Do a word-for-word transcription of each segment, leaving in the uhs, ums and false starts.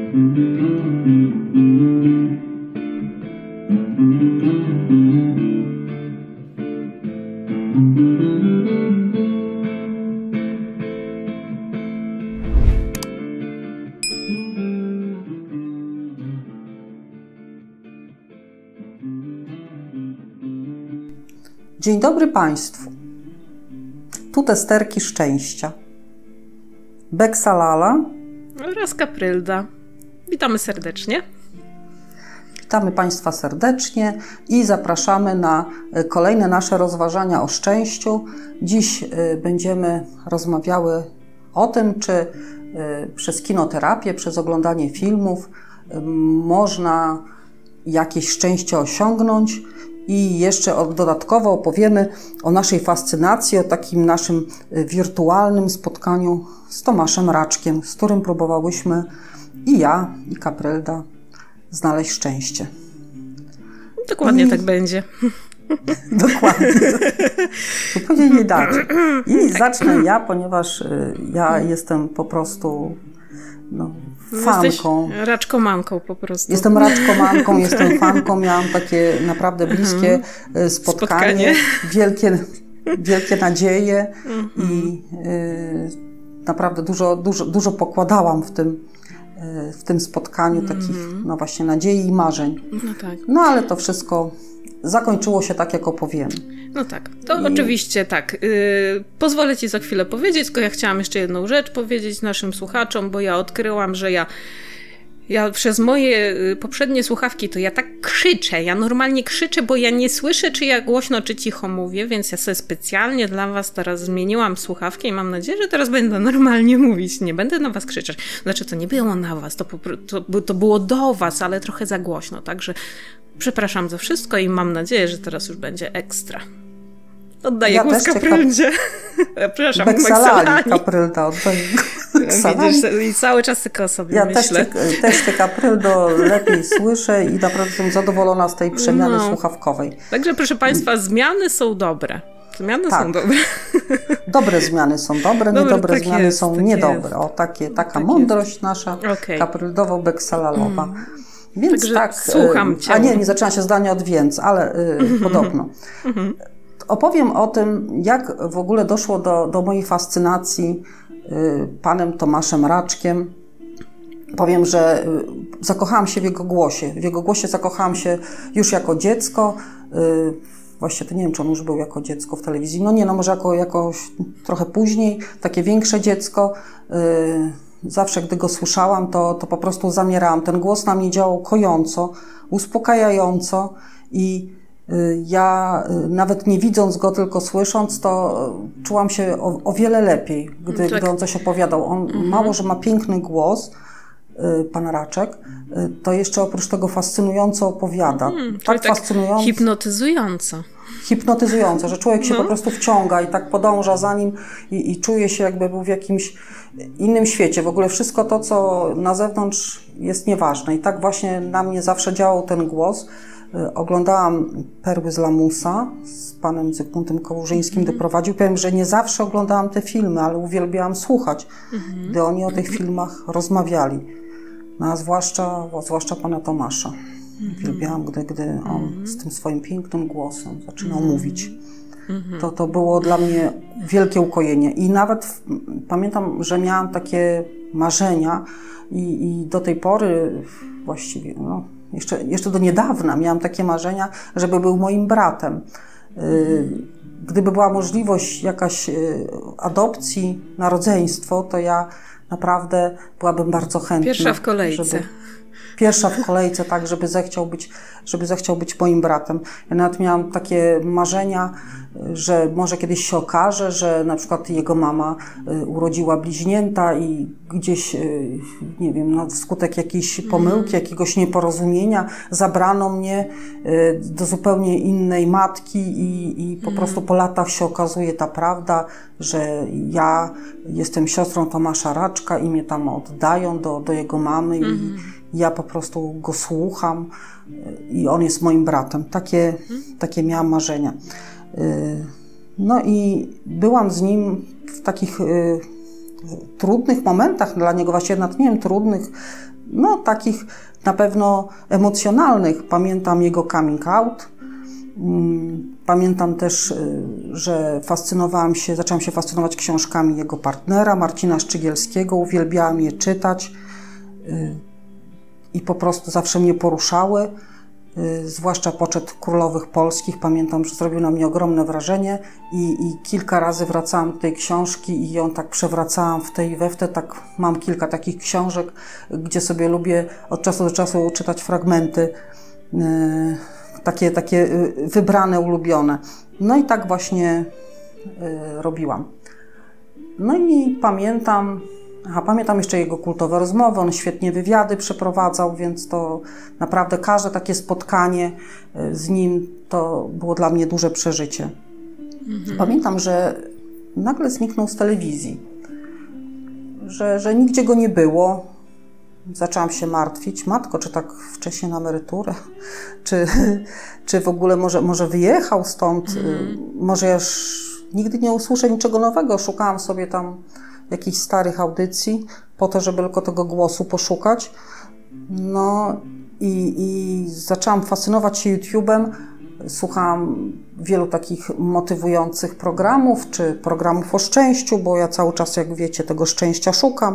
Dzień dobry Państwu. Tu testerki szczęścia. Beksalala oraz Kaprylda. Witamy serdecznie. Witamy Państwa serdecznie i zapraszamy na kolejne nasze rozważania o szczęściu. Dziś będziemy rozmawiały o tym, czy przez kinoterapię, przez oglądanie filmów można jakieś szczęście osiągnąć. I jeszcze dodatkowo opowiemy o naszej fascynacji, o takim naszym wirtualnym spotkaniu z Tomaszem Raczkiem, z którym próbowałyśmy i ja, i Kaprylda znaleźć szczęście. Dokładnie I... tak będzie. Dokładnie. Zupełnie nie inaczej. I zacznę ja, ponieważ ja jestem po prostu... No, fanką. Jesteś raczkomanką po prostu. Jestem raczkomanką, jestem fanką. Miałam takie naprawdę bliskie mhm. spotkanie, spotkanie. Wielkie, wielkie nadzieje mhm. i y, naprawdę dużo, dużo, dużo pokładałam w tym, y, w tym spotkaniu mhm. takich no właśnie nadziei i marzeń. No tak. No ale to wszystko zakończyło się tak, jak opowiemy. No tak, to I... oczywiście tak. Yy, pozwolę Ci za chwilę powiedzieć, tylko ja chciałam jeszcze jedną rzecz powiedzieć naszym słuchaczom, bo ja odkryłam, że ja, ja przez moje poprzednie słuchawki to ja tak krzyczę, ja normalnie krzyczę, bo ja nie słyszę, czy ja głośno, czy cicho mówię, więc ja sobie specjalnie dla Was teraz zmieniłam słuchawkę i mam nadzieję, że teraz będę normalnie mówić, nie będę na Was krzyczeć. Znaczy, to nie było na Was, to, to, to było do Was, ale trochę za głośno, także przepraszam za wszystko i mam nadzieję, że teraz już będzie ekstra. Oddaję ja głos Kapryldzie. Kap... Przepraszam, Beksalali. Kaprylda, oddaję Widzisz, i cały czas tylko o sobie ja myślę. Ja też, też Cię, Kapryldo, lepiej słyszę i naprawdę jestem zadowolona z tej przemiany no. słuchawkowej. Także proszę Państwa, zmiany są dobre. Zmiany tak. są dobre. Dobre zmiany są dobre, dobre, niedobre tak zmiany jest, są tak niedobre. jest. O, takie, taka tak mądrość jest. nasza, okay. kapryldowo-beksalalowa. Mm. Więc Także tak, słucham Cię. A nie, nie zaczęła się zdanie od więc, ale y, podobno. Opowiem o tym, jak w ogóle doszło do, do mojej fascynacji y, panem Tomaszem Raczkiem. Powiem, że y, zakochałam się w jego głosie. W jego głosie zakochałam się już jako dziecko. Y, Właściwie to nie wiem, czy on już był jako dziecko w telewizji. No nie, no może jako, jakoś trochę później, takie większe dziecko. Yy, zawsze, gdy go słyszałam, to, to po prostu zamierałam. Ten głos na mnie działał kojąco, uspokajająco i yy, ja yy, nawet nie widząc go, tylko słysząc, to yy, czułam się o, o wiele lepiej, gdy, tak. gdy on coś opowiadał. On mhm. mało, że ma piękny głos, pan Raczek, to jeszcze oprócz tego fascynująco opowiada. Mm, tak, tak fascynująco. Hipnotyzująco. Hipnotyzująco, że człowiek się no. po prostu wciąga i tak podąża za nim i, i czuje się, jakby był w jakimś innym świecie. W ogóle wszystko to, co na zewnątrz jest nieważne. I tak właśnie na mnie zawsze działał ten głos. Oglądałam Perły z Lamusa z panem Zygmuntem Kołurzyńskim, gdy prowadził. Powiem, że nie zawsze oglądałam te filmy, ale uwielbiałam słuchać, mm-hmm. gdy oni o tych filmach rozmawiali. No, a zwłaszcza, zwłaszcza pana Tomasza. Mm-hmm. Uwielbiałam, gdy, gdy on mm-hmm. z tym swoim pięknym głosem zaczynał mm-hmm. mówić. Mm-hmm. To, to było dla mnie wielkie ukojenie. I nawet w, pamiętam, że miałam takie marzenia i, i do tej pory właściwie... No, Jeszcze, jeszcze do niedawna miałam takie marzenia, żeby był moim bratem. Gdyby była możliwość jakaś adopcji, narodzeństwo, to ja naprawdę byłabym bardzo chętna. Pierwsza w kolejce. Żeby, pierwsza w kolejce, tak, żeby zechciał być, żeby zechciał być moim bratem. Ja nawet miałam takie marzenia, że może kiedyś się okaże, że na przykład jego mama urodziła bliźnięta i gdzieś, nie wiem, no, wskutek jakiejś pomyłki, jakiegoś nieporozumienia zabrano mnie do zupełnie innej matki i, i po prostu po latach się okazuje ta prawda, że ja jestem siostrą Tomasza Raczka i mnie tam oddają do, do jego mamy i mm. ja po prostu go słucham i on jest moim bratem. Takie, mm. takie miałam marzenia. No i byłam z nim w takich trudnych momentach dla niego, właśnie nawet nie wiem, trudnych, no takich na pewno emocjonalnych. Pamiętam jego coming out. Pamiętam też, że fascynowałam się, zaczęłam się fascynować książkami jego partnera, Marcina Szczygielskiego. Uwielbiałam je czytać i po prostu zawsze mnie poruszały. Zwłaszcza Poczet Królowych Polskich. Pamiętam, że zrobił na mnie ogromne wrażenie i, i kilka razy wracałam do tej książki i ją tak przewracałam w tej i we w te. Tak, mam kilka takich książek, gdzie sobie lubię od czasu do czasu czytać fragmenty, yy, takie, takie wybrane, ulubione. No i tak właśnie yy, robiłam. No i pamiętam, aha, pamiętam jeszcze jego kultowe rozmowy, on świetnie wywiady przeprowadzał, więc to naprawdę każde takie spotkanie z nim to było dla mnie duże przeżycie. Mhm. Pamiętam, że nagle zniknął z telewizji, że, że nigdzie go nie było. Zaczęłam się martwić, matko, czy tak wcześnie na emeryturę, czy, czy w ogóle może, może wyjechał stąd, mhm. może ja już nigdy nie usłyszę niczego nowego. Szukałam sobie tam jakichś starych audycji po to, żeby tylko tego głosu poszukać. No i, i zaczęłam fascynować się YouTube'em. Słuchałam wielu takich motywujących programów, czy programów o szczęściu, bo ja cały czas, jak wiecie, tego szczęścia szukam.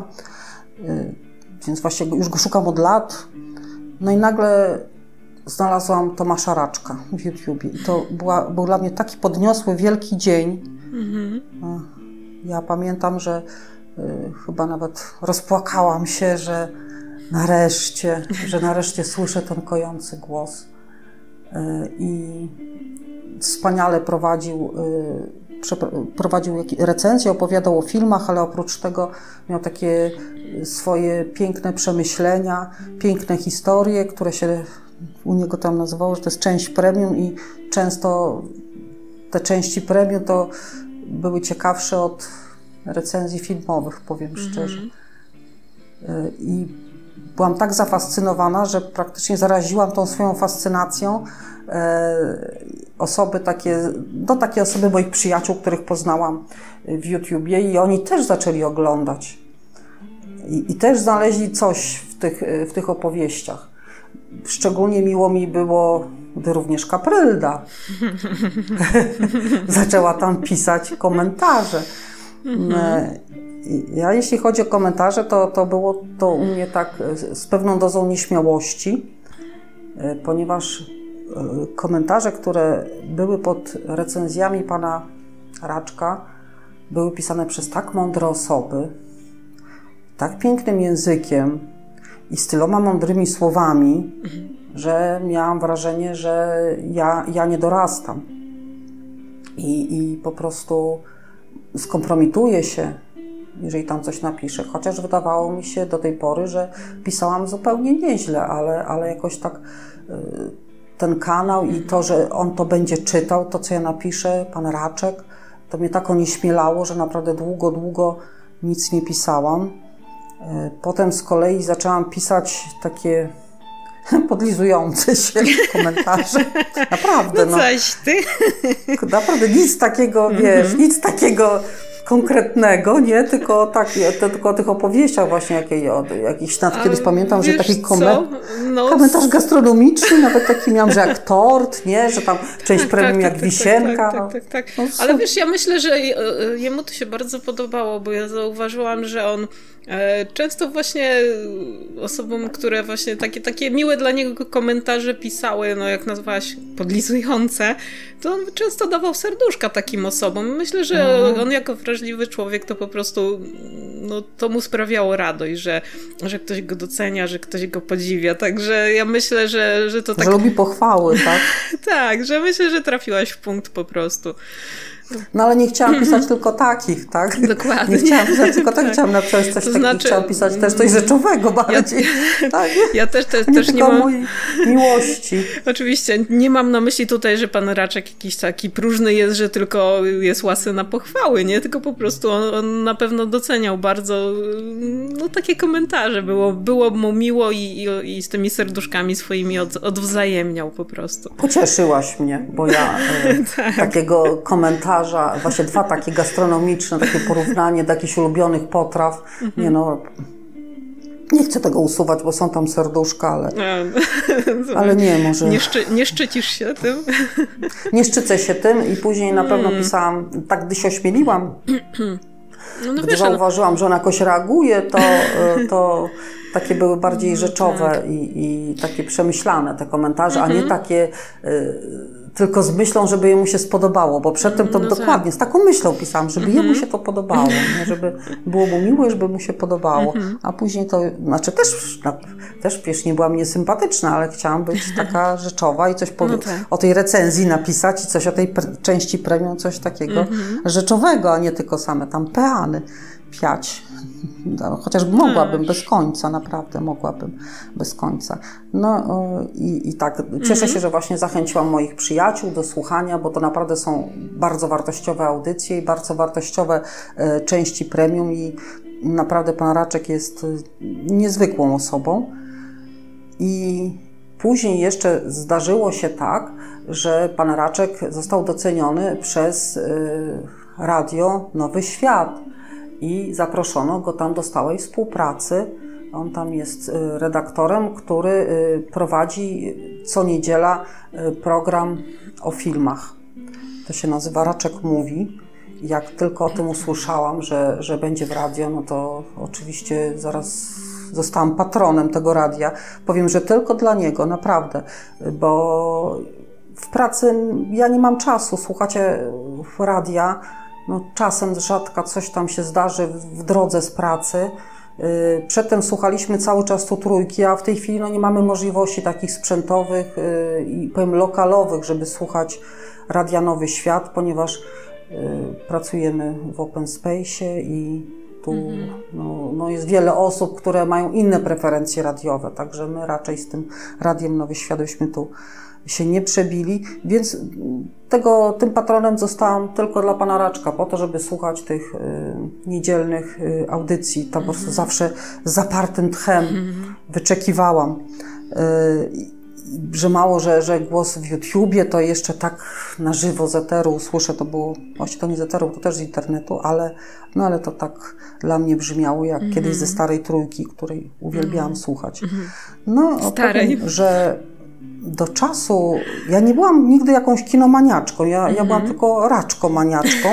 Więc właśnie już go szukam od lat. No i nagle znalazłam Tomasza Raczka w YouTubie. I to była, był dla mnie taki podniosły, wielki dzień. Mhm. Ja pamiętam, że y, chyba nawet rozpłakałam się, że nareszcie, że nareszcie słyszę ten kojący głos. Y, I wspaniale prowadził, y, prowadził recenzje, opowiadał o filmach, ale oprócz tego miał takie swoje piękne przemyślenia, piękne historie, które się u niego tam nazywało, że to jest część premium i często te części premium to były ciekawsze od recenzji filmowych, powiem mm-hmm. szczerze. I byłam tak zafascynowana, że praktycznie zaraziłam tą swoją fascynacją osoby takie, no takie osoby moich przyjaciół, których poznałam w YouTubie i oni też zaczęli oglądać. I, i też znaleźli coś w tych, w tych opowieściach. Szczególnie miło mi było, gdy również Kaprylda zaczęła tam pisać komentarze. Ja, jeśli chodzi o komentarze, to, to było to u mnie tak z pewną dozą nieśmiałości, ponieważ komentarze, które były pod recenzjami pana Raczka, były pisane przez tak mądre osoby, tak pięknym językiem i z tyloma mądrymi słowami, mhm. że miałam wrażenie, że ja, ja nie dorastam. I, I po prostu skompromituję się, jeżeli tam coś napiszę. Chociaż wydawało mi się do tej pory, że pisałam zupełnie nieźle, ale, ale jakoś tak y, ten kanał i to, że on to będzie czytał, to co ja napiszę, pan Raczek, to mnie tak onieśmielało, że naprawdę długo, długo nic nie pisałam. Potem z kolei zaczęłam pisać takie podlizujące się komentarze. Naprawdę, no. Coś ty. Naprawdę nic takiego, wiesz, mm-hmm. nic takiego konkretnego, nie? Tylko, tak, tylko o tych opowieściach właśnie jakiej, o, jakichś, nawet kiedyś pamiętam, że taki komen- no, komentarz gastronomiczny, nawet taki miałam, że jak tort, nie? Że tam część tak, premium tak, jak tak, wisienka. Tak, tak, tak, tak, tak. No, ale wiesz, ja myślę, że jemu to się bardzo podobało, bo ja zauważyłam, że on często właśnie osobom, które właśnie takie, takie miłe dla niego komentarze pisały, no jak nazwałaś, podlizujące, to on często dawał serduszka takim osobom. Myślę, że mm. on jako wrażliwy człowiek to po prostu, no to mu sprawiało radość, że, że ktoś go docenia, że ktoś go podziwia. Także ja myślę, że, że to tak... Że lubi pochwały, tak? Tak, że myślę, że trafiłaś w punkt po prostu. No ale nie chciałam pisać tylko takich, tak? Dokładnie. Nie chciałam pisać tylko tak, chciałam napisać coś to takiego, znaczy, chciałam pisać też coś rzeczowego bardziej. Ja, tak? ja też, te, nie też nie mam... mojej miłości. Oczywiście, nie mam na myśli tutaj, że pan Raczek jakiś taki próżny jest, że tylko jest łasy na pochwały, nie? Tylko po prostu on, on na pewno doceniał bardzo, no takie komentarze. Było, było mu miło i, i, i z tymi serduszkami swoimi od, odwzajemniał po prostu. Pocieszyłaś mnie, bo ja e, tak. takiego komentarza komentarza, właśnie dwa takie gastronomiczne, takie porównanie do jakichś ulubionych potraw. Nie no, nie chcę tego usuwać, bo są tam serduszka, ale, ale nie, może... Nie, szczy, nie szczycisz się tym? Nie szczycę się tym i później na pewno pisałam, tak gdy się ośmieliłam, no, no gdy wiesz, zauważyłam, ale... że ona jakoś reaguje, to, to takie były bardziej rzeczowe tak. i, i takie przemyślane te komentarze, mhm. a nie takie y, tylko z myślą, żeby jemu się spodobało, bo przedtem to no dokładnie, tak. z taką myślą pisałam, żeby mhm. jemu się to podobało, nie? Żeby było mu miło, żeby mu się podobało, mhm. a później to, znaczy też, no, też wiesz, nie byłam niesympatyczna, ale chciałam być taka rzeczowa i coś powie- no tak. o tej recenzji napisać i coś o tej pre- części premium, coś takiego mhm. rzeczowego, a nie tylko same tam peany piać. No, chociaż mogłabym Ach. bez końca, naprawdę mogłabym bez końca. No i, i tak, cieszę mm-hmm. się, że właśnie zachęciłam moich przyjaciół do słuchania, bo to naprawdę są bardzo wartościowe audycje i bardzo wartościowe e, części premium i naprawdę pan Raczek jest niezwykłą osobą. I później jeszcze zdarzyło się tak, że pan Raczek został doceniony przez e, Radio Nowy Świat. I zaproszono go tam do stałej współpracy. On tam jest redaktorem, który prowadzi co niedziela program o filmach. To się nazywa Raczek Mówi. Jak tylko o tym usłyszałam, że, że będzie w radio, no to oczywiście zaraz zostałam patronem tego radia. Powiem, że tylko dla niego, naprawdę, bo w pracy ja nie mam czasu. Słuchacie radia, no czasem z rzadka coś tam się zdarzy w drodze z pracy. Yy, przedtem słuchaliśmy cały czas tu trójki, a w tej chwili no, nie mamy możliwości takich sprzętowych yy, i powiem lokalowych, żeby słuchać Radia Nowy Świat, ponieważ yy, pracujemy w Open Space'ie i tu mm-hmm. no, no jest wiele osób, które mają inne preferencje radiowe, także my raczej z tym Radiem Nowy Świat byśmy tu się nie przebili, więc tego, tym patronem zostałam tylko dla pana Raczka, po to, żeby słuchać tych y, niedzielnych y, audycji. To po prostu zawsze z zapartym tchem wyczekiwałam. Y, że mało, że, że głos w YouTubie, to jeszcze tak na żywo z eteru usłyszę, to było, właściwie to nie z eteru, to też z internetu, ale, no ale to tak dla mnie brzmiało jak mm-hmm. kiedyś ze Starej Trójki, której uwielbiałam mm-hmm. słuchać. No, Starej. Powiem, że do czasu, ja nie byłam nigdy jakąś kinomaniaczką, ja, mm-hmm. ja byłam tylko raczkomaniaczką.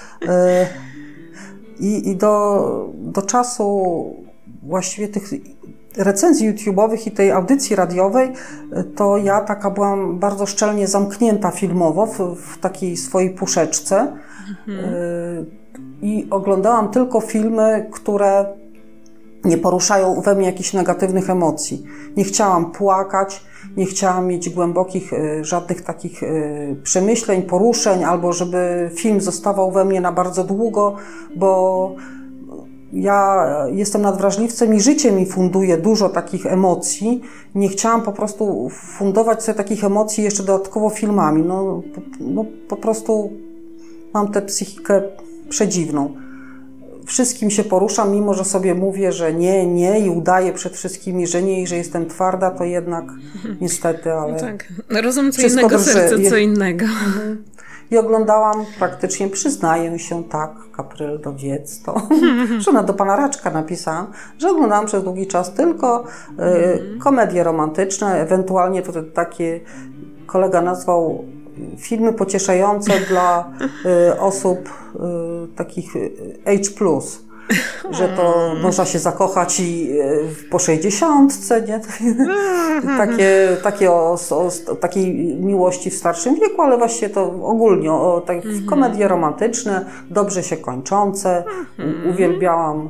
I, i do, do czasu właściwie tych recenzji YouTube'owych i tej audycji radiowej, to ja taka byłam bardzo szczelnie zamknięta filmowo w, w takiej swojej puszeczce mm-hmm. i oglądałam tylko filmy, które nie poruszają we mnie jakichś negatywnych emocji. Nie chciałam płakać, nie chciałam mieć głębokich, żadnych takich przemyśleń, poruszeń, albo żeby film zostawał we mnie na bardzo długo, bo ja jestem nadwrażliwcem i życie mi funduje dużo takich emocji. Nie chciałam po prostu fundować sobie takich emocji jeszcze dodatkowo filmami. No, no po prostu mam tę psychikę przedziwną. Wszystkim się poruszam, mimo że sobie mówię, że nie, nie i udaję przed wszystkimi, że nie i że jestem twarda, to jednak niestety, ale... No tak, rozum co innego, serce co innego. I oglądałam praktycznie, przyznaję się tak, Kapryldo, wiedz to, że ona do pana Raczka napisałam, że oglądałam przez długi czas tylko y, komedie romantyczne, ewentualnie to takie kolega nazwał filmy pocieszające dla y, osób y, takich H plus, że to można się zakochać i y, po sześćdziesiątce, nie? takie, takie o, o takiej miłości w starszym wieku, ale właściwie to ogólnie o, tak, komedie romantyczne, dobrze się kończące. U, uwielbiałam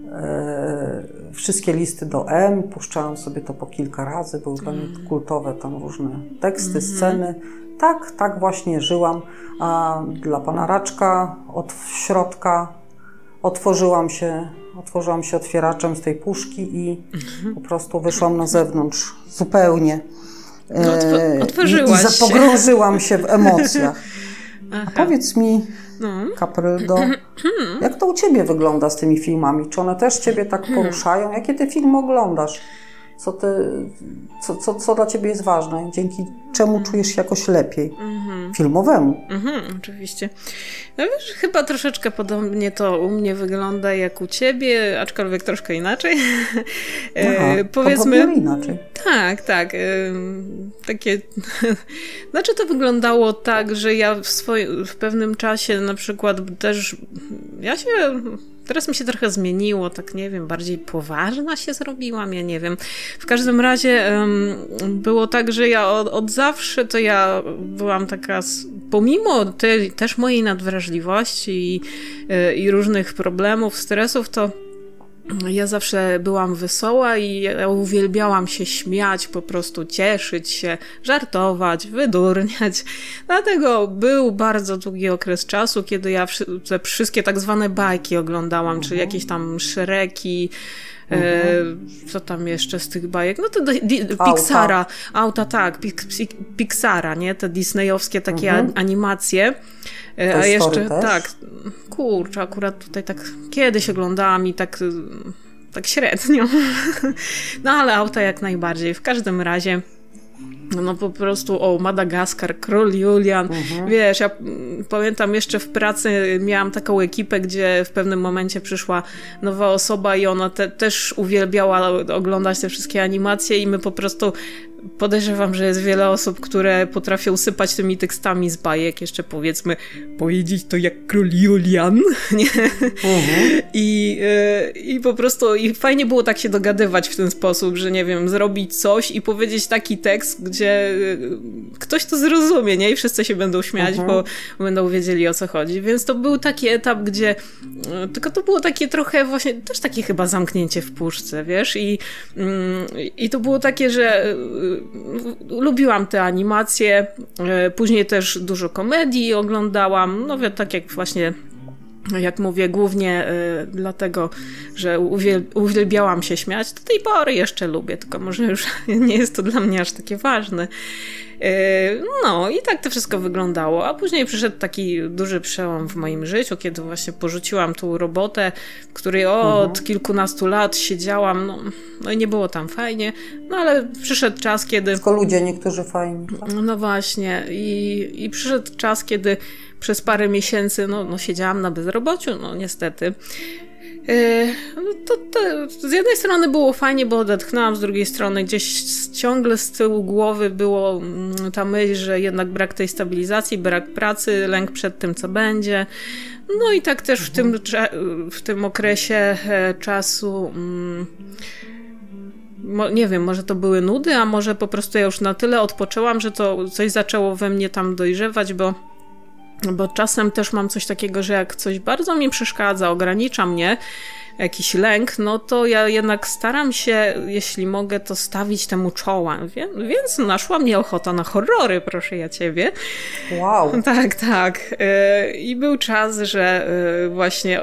e, wszystkie listy do M, puszczałam sobie to po kilka razy, były dla mnie kultowe tam różne teksty, sceny. Tak, tak właśnie żyłam, a dla pana Raczka od środka otworzyłam się, otworzyłam się otwieraczem z tej puszki i po prostu wyszłam na zewnątrz zupełnie. No, otw- otworzyłaś I, i pogrążyłam się w emocjach. Aha. A powiedz mi, no. Kapryldo, jak to u ciebie wygląda z tymi filmami? Czy one też ciebie tak poruszają? Jakie ty filmy oglądasz? co, ty, co, co, co dla ciebie jest ważne, dzięki czemu czujesz się jakoś lepiej. Mhm. Filmowemu. Mhm, oczywiście. No wiesz, chyba troszeczkę podobnie to u mnie wygląda jak u ciebie, aczkolwiek troszkę inaczej. Aha, e, powiedzmy inaczej. Tak, tak. E, takie znaczy to wyglądało tak, że ja w, swoim, w pewnym czasie na przykład też ja się teraz mi się trochę zmieniło, tak nie wiem, bardziej poważna się zrobiłam, ja nie wiem. W każdym razie um, było tak, że ja od, od zawsze to ja byłam taka, pomimo te, też mojej nadwrażliwości i, i różnych problemów, stresów, to ja zawsze byłam wesoła i ja uwielbiałam się śmiać, po prostu cieszyć się, żartować, wydurniać. Dlatego był bardzo długi okres czasu, kiedy ja te wszystkie tak zwane bajki oglądałam, mhm. czyli jakieś tam Shreki, mhm. e, co tam jeszcze z tych bajek? No to di, di, Pixara, auta, tak, Pix, Pixara, nie? Te disneyowskie takie mhm. animacje. E, a jeszcze, tak, kurczę, akurat tutaj tak kiedyś oglądałam i tak, tak średnio. No ale auta jak najbardziej. W każdym razie no po prostu, o, Madagaskar, Król Julian, mhm. wiesz, ja pamiętam jeszcze w pracy miałam taką ekipę, gdzie w pewnym momencie przyszła nowa osoba i ona te, też uwielbiała oglądać te wszystkie animacje i my po prostu podejrzewam, że jest wiele osób, które potrafią sypać tymi tekstami z bajek, jeszcze powiedzmy powiedzieć to jak Król Julian, nie? Mhm. I, i po prostu i fajnie było tak się dogadywać w ten sposób, że nie wiem, zrobić coś i powiedzieć taki tekst, gdzie ktoś to zrozumie, nie? I wszyscy się będą śmiać, mhm. bo będą wiedzieli, o co chodzi. Więc to był taki etap, gdzie tylko to było takie trochę właśnie, też takie chyba zamknięcie w puszce, wiesz? I, i to było takie, że lubiłam te animacje, później też dużo komedii oglądałam, no tak jak właśnie, jak mówię, głównie y, dlatego, że uwiel- uwielbiałam się śmiać. Do tej pory jeszcze lubię, tylko może już nie jest to dla mnie aż takie ważne. Y, no i tak to wszystko wyglądało, a później przyszedł taki duży przełom w moim życiu, kiedy właśnie porzuciłam tą robotę, w której od mhm. kilkunastu lat siedziałam, no, no i nie było tam fajnie, no ale przyszedł czas, kiedy... Tylko ludzie niektórzy fajni. No właśnie i, i przyszedł czas, kiedy przez parę miesięcy no, no siedziałam na bezrobociu, no niestety. Yy, no to, to z jednej strony było fajnie, bo odetchnęłam, z drugiej strony gdzieś ciągle z tyłu głowy było ta myśl, że jednak brak tej stabilizacji, brak pracy, lęk przed tym, co będzie. No i tak też w tym, w tym okresie czasu mm, nie wiem, może to były nudy, a może po prostu ja już na tyle odpoczęłam, że to coś zaczęło we mnie tam dojrzewać, bo Bo czasem też mam coś takiego, że jak coś bardzo mi przeszkadza, ogranicza mnie, jakiś lęk, no to ja jednak staram się, jeśli mogę, to stawić temu czoła. Więc naszła mnie ochota na horrory, proszę ja ciebie. Wow. Tak, tak. I był czas, że właśnie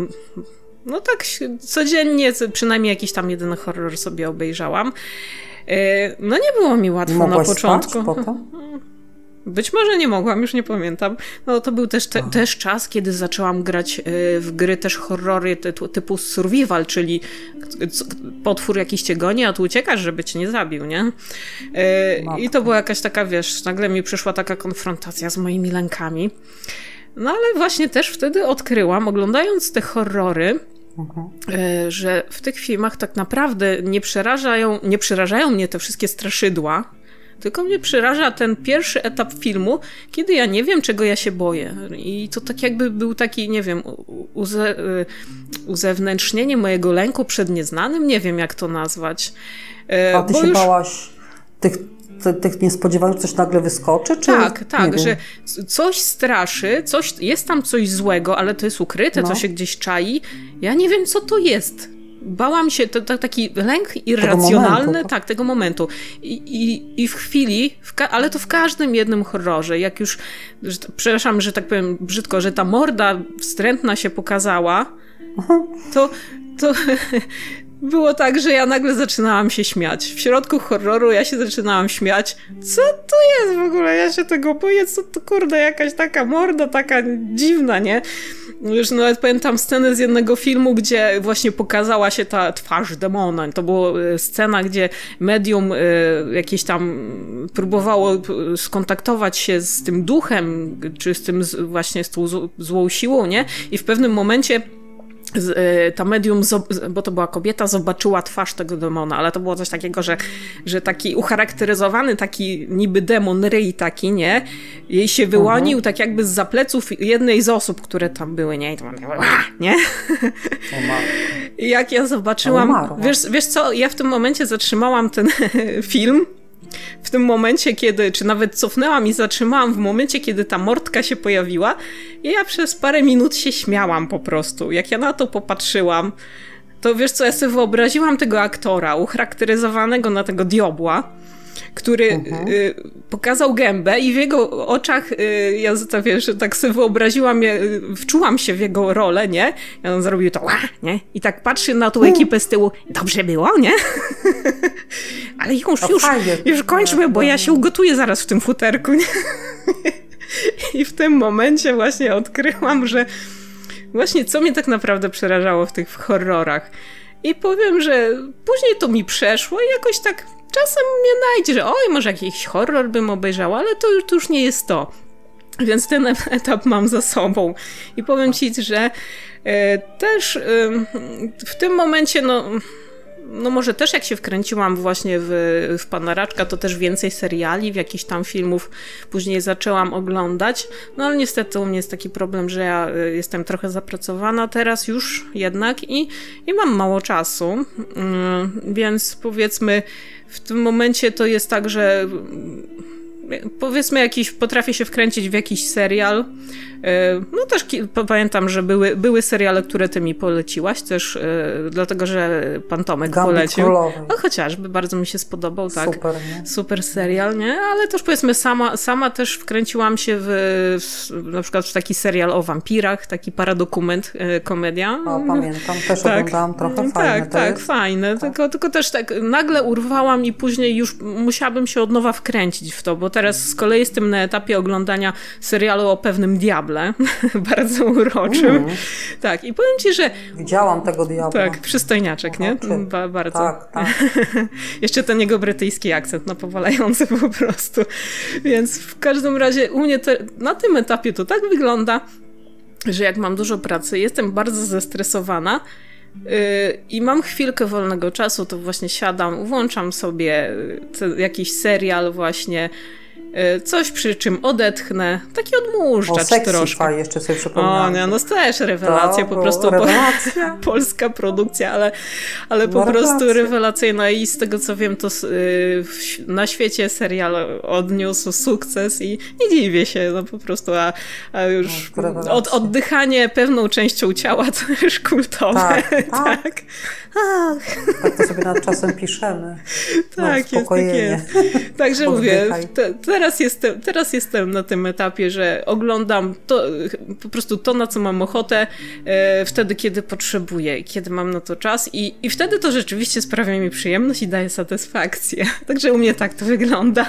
no tak codziennie przynajmniej jakiś tam jeden horror sobie obejrzałam. No nie było mi łatwo Mogłaś na początku. Spać potem? Być może nie mogłam, już nie pamiętam. No to był też, te, też czas, kiedy zaczęłam grać y, w gry też horrory typu, typu survival, czyli potwór jakiś cię goni, a tu uciekasz, żeby cię nie zabił, nie? Y, I to była jakaś taka, wiesz, nagle mi przyszła taka konfrontacja z moimi lękami. No ale właśnie też wtedy odkryłam, oglądając te horrory, uh-huh. y, że w tych filmach tak naprawdę nie przerażają, nie przerażają mnie te wszystkie straszydła, tylko mnie przeraża ten pierwszy etap filmu, kiedy ja nie wiem, czego ja się boję. I to tak jakby był taki, nie wiem, uze, uzewnętrznienie mojego lęku przed nieznanym. Nie wiem, jak to nazwać. A ty Bo się już... bałaś tych, tych, tych niespodziewanych, coś nagle wyskoczy? Czy... Tak, tak, że coś straszy, coś, jest tam coś złego, ale to jest ukryte, no. To się gdzieś czai. Ja nie wiem, co to jest. Bałam się, to, to taki lęk irracjonalny, tego momentu, tak, tego momentu. I, i, i w chwili, w ka- ale to w każdym jednym horrorze, jak już, że, przepraszam, że tak powiem brzydko, że ta morda wstrętna się pokazała, to, to, było tak, że ja nagle zaczynałam się śmiać. W środku horroru ja się zaczynałam śmiać. Co to jest w ogóle? Ja się tego boję, co to kurde, jakaś taka morda, taka dziwna, nie? Już nawet pamiętam scenę z jednego filmu, gdzie właśnie pokazała się ta twarz demona. To była scena, gdzie medium y, jakieś tam próbowało skontaktować się z tym duchem, czy z tym z, właśnie z tą złą siłą, nie? I w pewnym momencie Z, y, ta medium, bo to była kobieta, zobaczyła twarz tego demona, ale to było coś takiego, że, że taki ucharakteryzowany, taki niby demon, ryj taki, nie? Jej się wyłonił uh-huh. tak jakby zza pleców jednej z osób, które tam były, nie? I to nie? I jak ja zobaczyłam, wiesz, wiesz co, ja w tym momencie zatrzymałam ten film, w tym momencie, kiedy, czy nawet cofnęłam i zatrzymałam w momencie, kiedy ta mordka się pojawiła i ja przez parę minut się śmiałam po prostu. Jak ja na to popatrzyłam, to wiesz co, ja sobie wyobraziłam tego aktora ucharakteryzowanego na tego diabła, który uh-huh. y, pokazał gębę i w jego oczach, y, ja to wiesz, tak sobie wyobraziłam, y, wczułam się w jego rolę, nie? I on zrobił to, nie? I tak patrzy na tą ekipę z tyłu, dobrze było, nie? Ale już, już, już kończmy, bo ja się ugotuję zaraz w tym futerku, nie? I w tym momencie właśnie odkryłam, że właśnie co mnie tak naprawdę przerażało w tych horrorach. I powiem, że później to mi przeszło i jakoś tak czasem mnie najdzie, że oj, może jakiś horror bym obejrzała, ale to już, to już nie jest to. Więc ten etap mam za sobą. I powiem ci, że e, też e, w tym momencie, no, no może też jak się wkręciłam właśnie w, w Pana Raczka, to też więcej seriali, w jakichś tam filmów później zaczęłam oglądać. No ale niestety u mnie jest taki problem, że ja e, jestem trochę zapracowana teraz już jednak i, i mam mało czasu. E, więc powiedzmy w tym momencie to jest tak, że powiedzmy jakiś, potrafię się wkręcić w jakiś serial. No też pamiętam, że były, były seriale, które ty mi poleciłaś też, dlatego, że pan Tomek Gambit polecił. Królowej. No chociażby, bardzo mi się spodobał, tak. Super, nie? Super serial, nie? Ale też powiedzmy sama, sama też wkręciłam się w, w na przykład w taki serial o wampirach, taki paradokument, komedia. O, pamiętam, też tak. Oglądałam, trochę fajne. Tak, to tak, jest. fajne. Tak. Tylko, tylko też tak nagle urwałam i później już musiałabym się od nowa wkręcić w to, bo teraz z kolei jestem na etapie oglądania serialu o pewnym diable, bardzo uroczym. Mm. Tak, i powiem ci, że... Widziałam tego diabła. Tak, przystojniaczek, nie? Ba- bardzo. Tak, tak. Jeszcze ten jego brytyjski akcent, no powalający po prostu. Więc w każdym razie u mnie te, na tym etapie to tak wygląda, że jak mam dużo pracy, jestem bardzo zestresowana, Yy, i mam chwilkę wolnego czasu, to właśnie siadam, włączam sobie te, jakiś serial właśnie, yy, coś przy czym odetchnę, taki odmurzacz o, troszkę. Jeszcze sobie przypomniałam. O nie, no to też rewelacja, to po prostu rewelacja. Po, polska produkcja, ale, ale po no, prostu rewelacja. rewelacyjna i z tego co wiem, to yy, na świecie serial odniósł sukces i nie dziwię się, no po prostu, a, a już no, od, oddychanie pewną częścią ciała to już kultowe. Tak, tak. tak. Tak to sobie nad czasem piszemy. Tak, no, jest, tak jest. Także mówię, te, teraz, jestem, teraz jestem na tym etapie, że oglądam to, po prostu to, na co mam ochotę, e, wtedy, kiedy potrzebuję, kiedy mam na to czas i, i wtedy to rzeczywiście sprawia mi przyjemność i daje satysfakcję. Także u mnie tak to wygląda.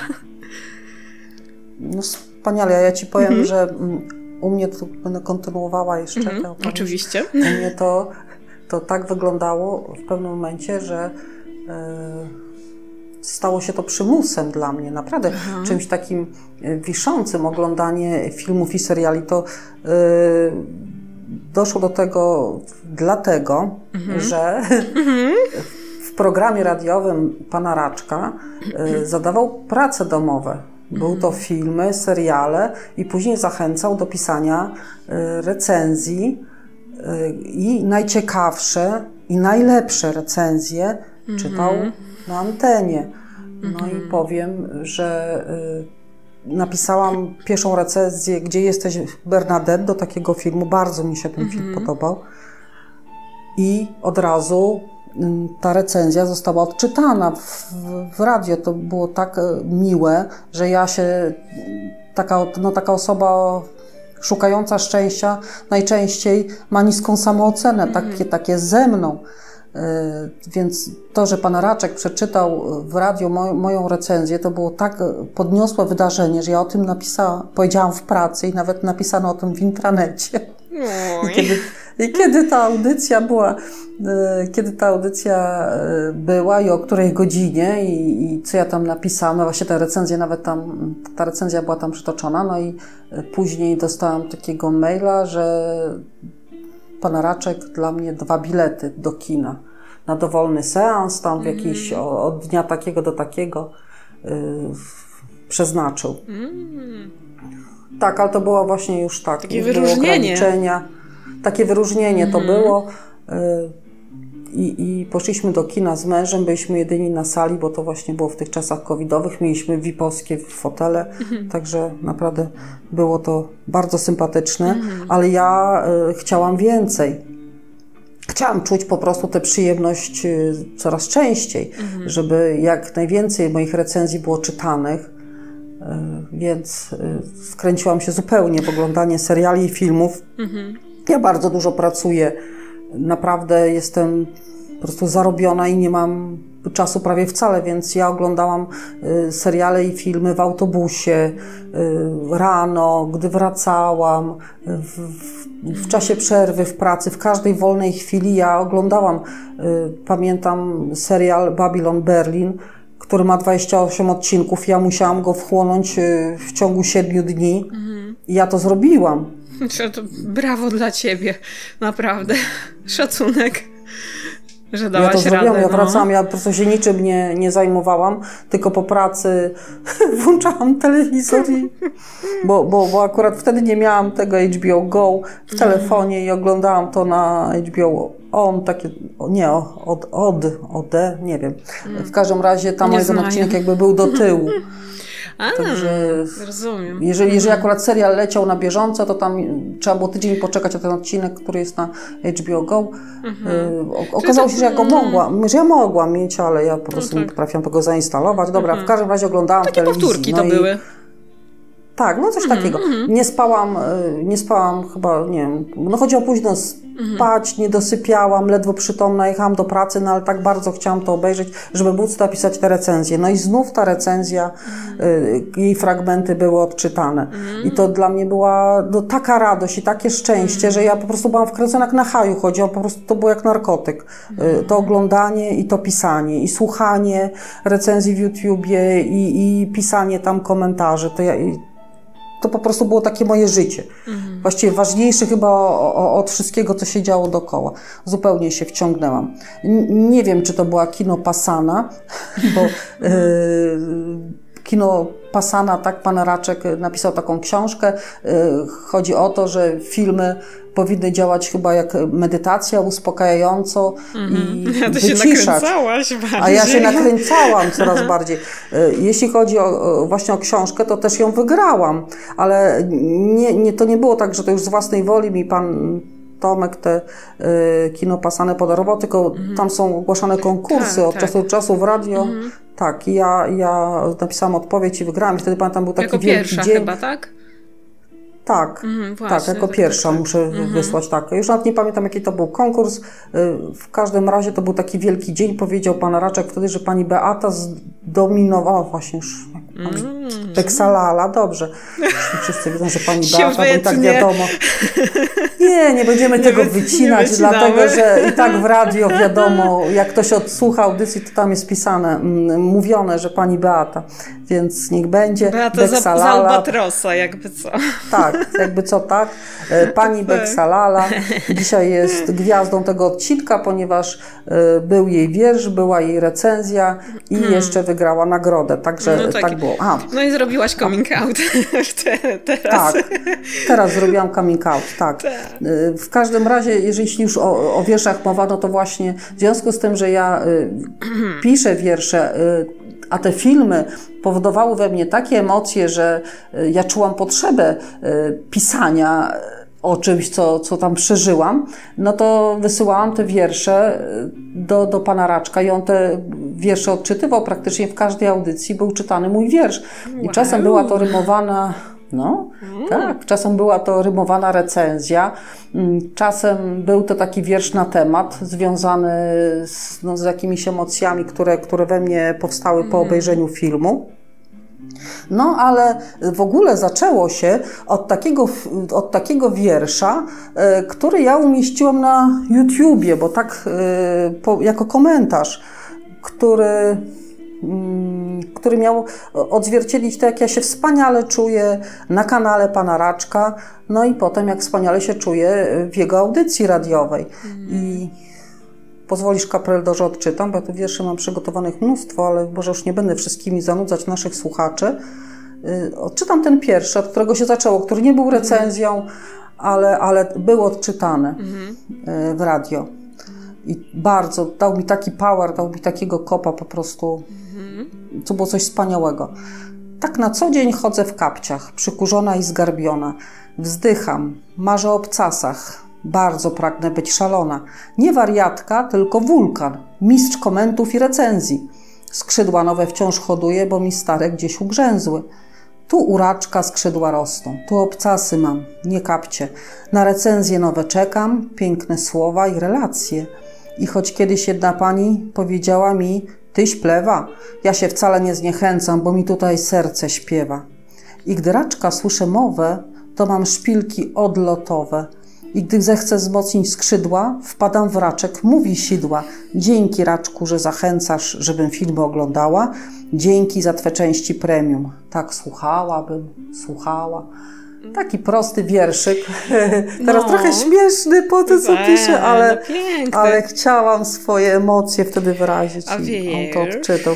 No wspaniale, ja ci powiem, mhm. że u mnie to będę kontynuowała jeszcze. Mhm, to, oczywiście. U mnie to to tak wyglądało w pewnym momencie, że e, stało się to przymusem dla mnie, naprawdę Aha. czymś takim wiszącym oglądanie filmów i seriali. To e, doszło do tego dlatego, mhm. że mhm. w programie radiowym Pana Raczka e, zadawał prace domowe. Był to filmy, seriale i później zachęcał do pisania e, recenzji i najciekawsze i najlepsze recenzje mm-hmm. czytał na antenie. No mm-hmm. i powiem, że y, napisałam pierwszą recenzję, Gdzie jesteś, Bernadette, do takiego filmu. Bardzo mi się ten mm-hmm. film podobał. I od razu y, ta recenzja została odczytana w, w radio. To było tak y, miłe, że ja się, taka, no, taka osoba szukająca szczęścia najczęściej ma niską samoocenę, mm-hmm. takie, takie ze mną. Więc to, że pan Raczek przeczytał w radiu moj, moją recenzję, to było tak podniosłe wydarzenie, że ja o tym napisałam, powiedziałam w pracy i nawet napisano o tym w intranecie. I kiedy, I kiedy ta audycja była, kiedy ta audycja była i o której godzinie i, i co ja tam napisałam, no właśnie ta recenzja nawet tam, ta recenzja była tam przytoczona, no i później dostałam takiego maila, że pan Raczek dla mnie dwa bilety do kina na dowolny seans, tam w jakiś mm. od dnia takiego do takiego yy, przeznaczył. Mm. Tak, ale to było właśnie już tak. Takie wyróżnienie. Takie wyróżnienie mm. to było. Yy, i, I poszliśmy do kina z mężem, byliśmy jedyni na sali, bo to właśnie było w tych czasach covidowych. Mieliśmy V I P-owskie fotele, mm. także naprawdę było to bardzo sympatyczne, mm. ale ja y, chciałam więcej. Chciałam czuć po prostu tę przyjemność y, coraz częściej, mm. żeby jak najwięcej moich recenzji było czytanych, y, więc y, wkręciłam się zupełnie w oglądanie seriali i filmów. Mm. Ja bardzo dużo pracuję. Naprawdę jestem po prostu zarobiona i nie mam czasu prawie wcale, więc ja oglądałam y, seriale i filmy w autobusie, y, rano, gdy wracałam, w, w, w czasie przerwy w pracy, w każdej wolnej chwili ja oglądałam, y, pamiętam serial Babylon Berlin, który ma dwadzieścia osiem odcinków, ja musiałam go wchłonąć y, w ciągu siedmiu dni mhm. i ja to zrobiłam. Brawo dla ciebie, naprawdę. Szacunek, że dałaś radę. Ja to zrobiłam, radę, ja no. wracałam, ja po prostu się niczym nie, nie zajmowałam, tylko po pracy włączałam telewizor, i, bo, bo, bo akurat wtedy nie miałam tego H B O Go w telefonie mm. i oglądałam to na H B O On, takie, nie, od, od, od, nie wiem. Mm. W każdym razie tam jeden odcinek jakby był do tyłu. A, Także rozumiem. Jeżeli, jeżeli akurat serial leciał na bieżąco, to tam trzeba było tydzień poczekać na ten odcinek, który jest na H B O Go. Mhm. Y, okazało się, że ja go mogłam, że ja mogłam mieć, ale ja po prostu no tak. nie potrafiłam tego zainstalować. Dobra, mhm. w każdym razie oglądałam Takie telewizji. powtórki no to i, były. Tak, no coś takiego. Nie spałam, nie spałam chyba, nie wiem, no chodziło późno spać, nie dosypiałam, ledwo przytomna, jechałam do pracy, no ale tak bardzo chciałam to obejrzeć, żeby móc napisać te recenzje. No i znów ta recenzja, jej fragmenty były odczytane. I to dla mnie była no, taka radość i takie szczęście, że ja po prostu byłam wkręcona jak na haju, chodziło, po prostu to było jak narkotyk. To oglądanie i to pisanie, i słuchanie recenzji w YouTubie, i, i pisanie tam komentarzy. To ja, To po prostu było takie moje życie. Mhm. Właściwie ważniejsze chyba o, o, od wszystkiego, co się działo dookoła. Zupełnie się wciągnęłam. N- nie wiem, czy to była kino Passana, bo yy, kino Passana, tak, pan Raczek napisał taką książkę. Yy, chodzi o to, że filmy powinny działać chyba jak medytacja, uspokajająco mm-hmm. i ja to wyciszać. się nakręcałaś bardziej. A ja się nakręcałam coraz bardziej. Jeśli chodzi o, właśnie o książkę, to też ją wygrałam, ale nie, nie, to nie było tak, że to już z własnej woli mi pan Tomek te y, kino Passane podarował, tylko mm-hmm. tam są ogłaszane konkursy tak, od tak. czasu do czasu w radio. Mm-hmm. Tak, i ja, ja napisałam odpowiedź i wygrałam. I wtedy pamiętam, był taki jako wielki pierwsza dzień. chyba, tak? Tak, mm, właśnie, tak, jako tak, pierwsza tak, tak. muszę mm-hmm. wysłać, tak. Już nawet nie pamiętam, jaki to był konkurs. W każdym razie to był taki wielki dzień. Powiedział pan Raczek wtedy, że pani Beata zdominowała właśnie już mm. Beksalala, dobrze. Wszyscy wiedzą, że pani Beata, bo i tak wiadomo. Nie, nie będziemy nie tego wycinać, dlatego że i tak w radio wiadomo, jak ktoś odsłucha audycji, to tam jest pisane, m, mówione, że pani Beata, więc niech będzie. Beata Beksalala. Z Albatrosa, jakby co. Tak, jakby co tak. Pani Beksalala dzisiaj jest gwiazdą tego odcinka, ponieważ był jej wiersz, była jej recenzja i hmm. jeszcze wygrała nagrodę, także no tak, tak było. Aha. No i zrobiłaś coming out Te, teraz. Tak, teraz zrobiłam coming out, tak. tak. W każdym razie, jeżeli już o, o wierszach mowa, no to właśnie w związku z tym, że ja y, piszę wiersze, y, a te filmy powodowały we mnie takie emocje, że y, ja czułam potrzebę y, pisania o czymś, co, co tam przeżyłam, no to wysyłałam te wiersze do, do pana Raczka i on te wiersze odczytywał praktycznie w każdej audycji, był czytany mój wiersz. I wow. czasem była to rymowana No, mm. tak. Czasem była to rymowana recenzja, czasem był to taki wiersz na temat związany z, no, z jakimiś emocjami, które, które we mnie powstały po obejrzeniu filmu. No, ale w ogóle zaczęło się od takiego, od takiego wiersza, y, który ja umieściłam na YouTubie, bo tak y, po, jako komentarz, który, y, który miał odzwierciedlić to, jak ja się wspaniale czuję na kanale pana Raczka, no i potem jak wspaniale się czuję w jego audycji radiowej. Mm. I pozwolisz, Kapreldo, że odczytam, bo ja tu wierszy mam przygotowanych mnóstwo, ale może już nie będę wszystkimi zanudzać naszych słuchaczy. Yy, odczytam ten pierwszy, od którego się zaczęło, który nie był recenzją, ale, ale był odczytany yy, w radio. I bardzo dał mi taki power, dał mi takiego kopa po prostu, to było coś wspaniałego. Tak na co dzień chodzę w kapciach, przykurzona i zgarbiona. Wzdycham, marzę o obcasach. Bardzo pragnę być szalona. Nie wariatka, tylko wulkan. Mistrz komentów i recenzji. Skrzydła nowe wciąż hoduję, bo mi stare gdzieś ugrzęzły. Tu u Raczka skrzydła rosną, tu obcasy mam, nie kapcie. Na recenzje nowe czekam, piękne słowa i relacje. I choć kiedyś jedna pani powiedziała mi, tyś plewa, ja się wcale nie zniechęcam, bo mi tutaj serce śpiewa. I gdy Raczka słyszę mowę, to mam szpilki odlotowe. I gdy zechcę wzmocnić skrzydła, wpadam w Raczek, mówi sidła. Dzięki, Raczku, że zachęcasz, żebym filmy oglądała. Dzięki za twe części premium. Tak słuchałabym, słuchała. Taki prosty wierszyk. Teraz no, trochę śmieszny po tym, co piszę, ale, no ale chciałam swoje emocje wtedy wyrazić. A i on to odczytał.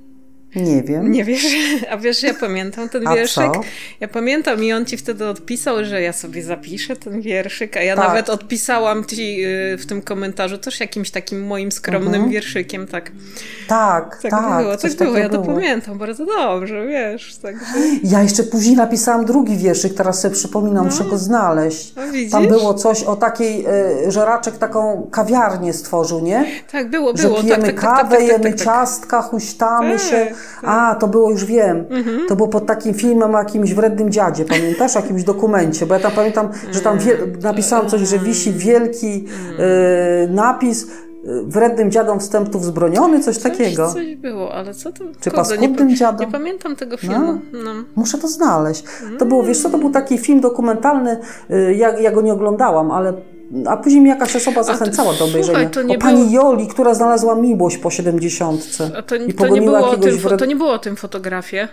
Nie wiem. Nie wiesz? A wiesz, ja pamiętam ten a wierszyk. Co? Ja pamiętam i on ci wtedy odpisał, że ja sobie zapiszę ten wierszyk, a ja tak. nawet odpisałam ci w tym komentarzu też jakimś takim moim skromnym mhm. wierszykiem, tak. Tak, tak. Tak było, tak było. Ja to było. pamiętam bardzo dobrze, wiesz. Także... Ja jeszcze później napisałam drugi wierszyk, teraz sobie przypominam, no. muszę go znaleźć. No, widzisz? Tam było coś o takiej, że Raczek taką kawiarnię stworzył, nie? Tak, było, było. Że pijemy tak, tak, kawę, tak, tak, tak, jemy tak, tak. ciastka, huśtamy tak, się. Tak. A, to było, już wiem. Mhm. To było pod takim filmem o jakimś wrednym dziadzie, pamiętasz? O jakimś dokumencie, bo ja tam pamiętam, że tam napisałam coś, że wisi wielki y, napis wrednym dziadom wstęp tu wzbroniony, coś, coś takiego. Coś było, ale co to? Czy Kurde, paskudnym nie, dziadom? Nie pamiętam tego filmu. No. No. Muszę to znaleźć. To było, wiesz co, to był taki film dokumentalny, ja, ja go nie oglądałam, ale a później mi jakaś osoba zachęcała do obejrzenia. Słuchaj, to nie o pani było... Joli, która znalazła miłość po siedemdziesiątce. A to, i to, nie było o tym, wred... to nie było o tym fotografię?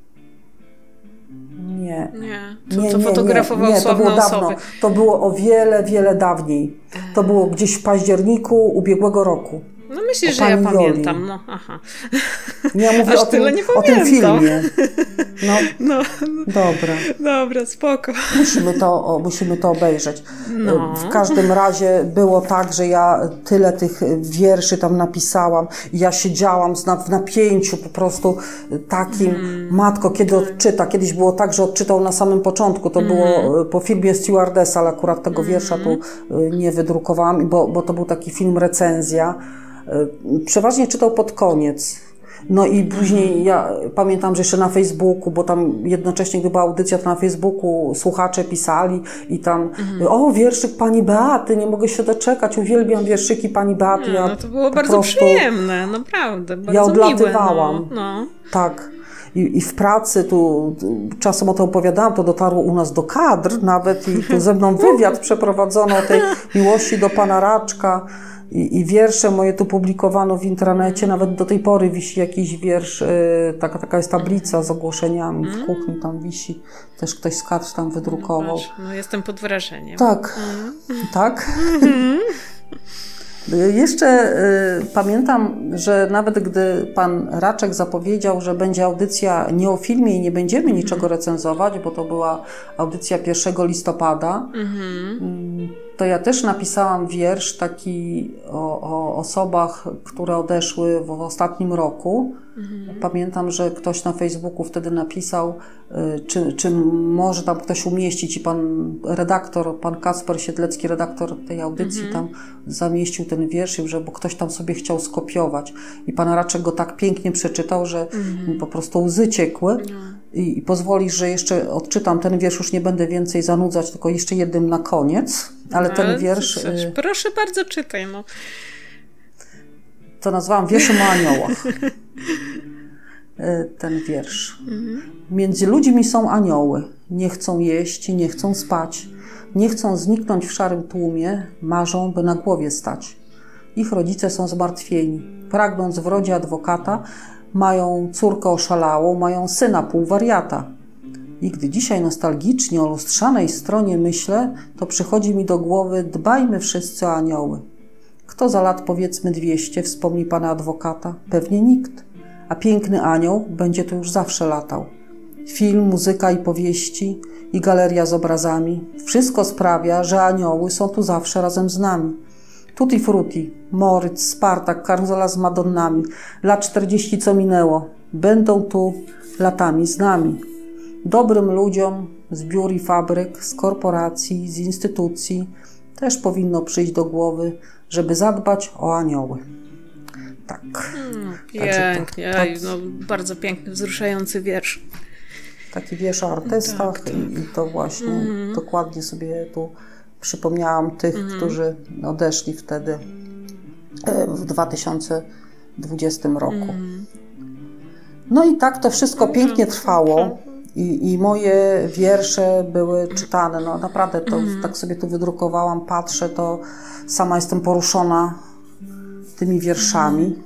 Nie. Nie. To, nie, co nie, fotografował nie, nie. To było dawno. osoby. To było o wiele, wiele dawniej. To było gdzieś w październiku ubiegłego roku. No myślisz, że ja pamiętam. Joli. No, aha. Nie, ja mówię Aż o tym, tyle nie o tym filmie. No, no, dobra. Dobra, spoko. Musimy to, o, musimy to obejrzeć. No. W każdym razie było tak, że ja tyle tych wierszy tam napisałam i ja siedziałam w napięciu po prostu takim, mm. matko, kiedy odczyta. Kiedyś było tak, że odczytał na samym początku. To mm. było po filmie Stewardessa, ale akurat tego mm. wiersza tu nie wydrukowałam, bo, bo to był taki film recenzja. Przeważnie czytał pod koniec. No i później ja pamiętam, że jeszcze na Facebooku, bo tam jednocześnie, gdy była audycja, to na Facebooku słuchacze pisali i tam mhm. o, wierszyk pani Beaty, nie mogę się doczekać, uwielbiam wierszyki pani Beaty. Ja no to było bardzo prostu, naprawdę, naprawdę, bardzo ja odlatywałam. Miłe, no, no. Tak. I, I w pracy, tu, tu czasem o tym opowiadałam, to dotarło u nas do kadr nawet i tu ze mną wywiad przeprowadzono o tej miłości do pana Raczka. I, I wiersze moje tu publikowano w intranecie, nawet do tej pory wisi jakiś wiersz, y, taka, taka jest tablica z ogłoszeniami w kuchni, tam wisi, też ktoś z kadr tam wydrukował. No, no jestem pod wrażeniem. Tak, mm. tak. Jeszcze y, pamiętam, że nawet gdy pan Raczek zapowiedział, że będzie audycja nie o filmie i nie będziemy niczego recenzować, bo to była audycja pierwszego listopada, mm. to ja też napisałam wiersz taki o, o osobach, które odeszły w, w ostatnim roku. Mhm. Pamiętam, że ktoś na Facebooku wtedy napisał, czy, czy może tam ktoś umieścić i pan redaktor, pan Kacper Siedlecki, redaktor tej audycji mhm. tam zamieścił ten wiersz, że bo ktoś tam sobie chciał skopiować. I pan Raczek go tak pięknie przeczytał, że mhm. po prostu łzy ciekły. Mhm. i, i pozwolisz, że jeszcze odczytam ten wiersz, już nie będę więcej zanudzać, tylko jeszcze jednym na koniec, ale ten ale wiersz... Coś, proszę bardzo, czytaj. No. To nazwałam wierszem o aniołach. Ten wiersz. Mhm. Między ludźmi są anioły. Nie chcą jeść, nie chcą spać. Nie chcą zniknąć w szarym tłumie. Marzą, by na głowie stać. Ich rodzice są zmartwieni. Pragnąc w rodzie adwokata, mają córkę oszalałą, mają syna półwariata. I gdy dzisiaj nostalgicznie o lustrzanej stronie myślę, to przychodzi mi do głowy: dbajmy wszyscy o anioły. Kto za lat, powiedzmy dwieście, wspomni pana adwokata? Pewnie nikt. A piękny anioł będzie tu już zawsze latał. Film, muzyka i powieści, i galeria z obrazami. Wszystko sprawia, że anioły są tu zawsze razem z nami. Tutti frutti, Moritz, Spartak, Karzola z Madonnami. Lat czterdzieści co minęło. Będą tu latami z nami. Dobrym ludziom z biur i fabryk, z korporacji, z instytucji też powinno przyjść do głowy, żeby zadbać o anioły. Tak. Hmm, pięknie. Tak, tak, no, bardzo piękny, wzruszający wiersz. Taki wiersz o artystach tak, tak. I, i to właśnie mm. dokładnie sobie tu przypomniałam tych, mm. którzy odeszli wtedy w dwa tysiące dwudziestym roku. Mm. No i tak to wszystko pięknie trwało. I, I moje wiersze były czytane. No naprawdę to mm. tak sobie tu wydrukowałam, patrzę, to sama jestem poruszona tymi wierszami.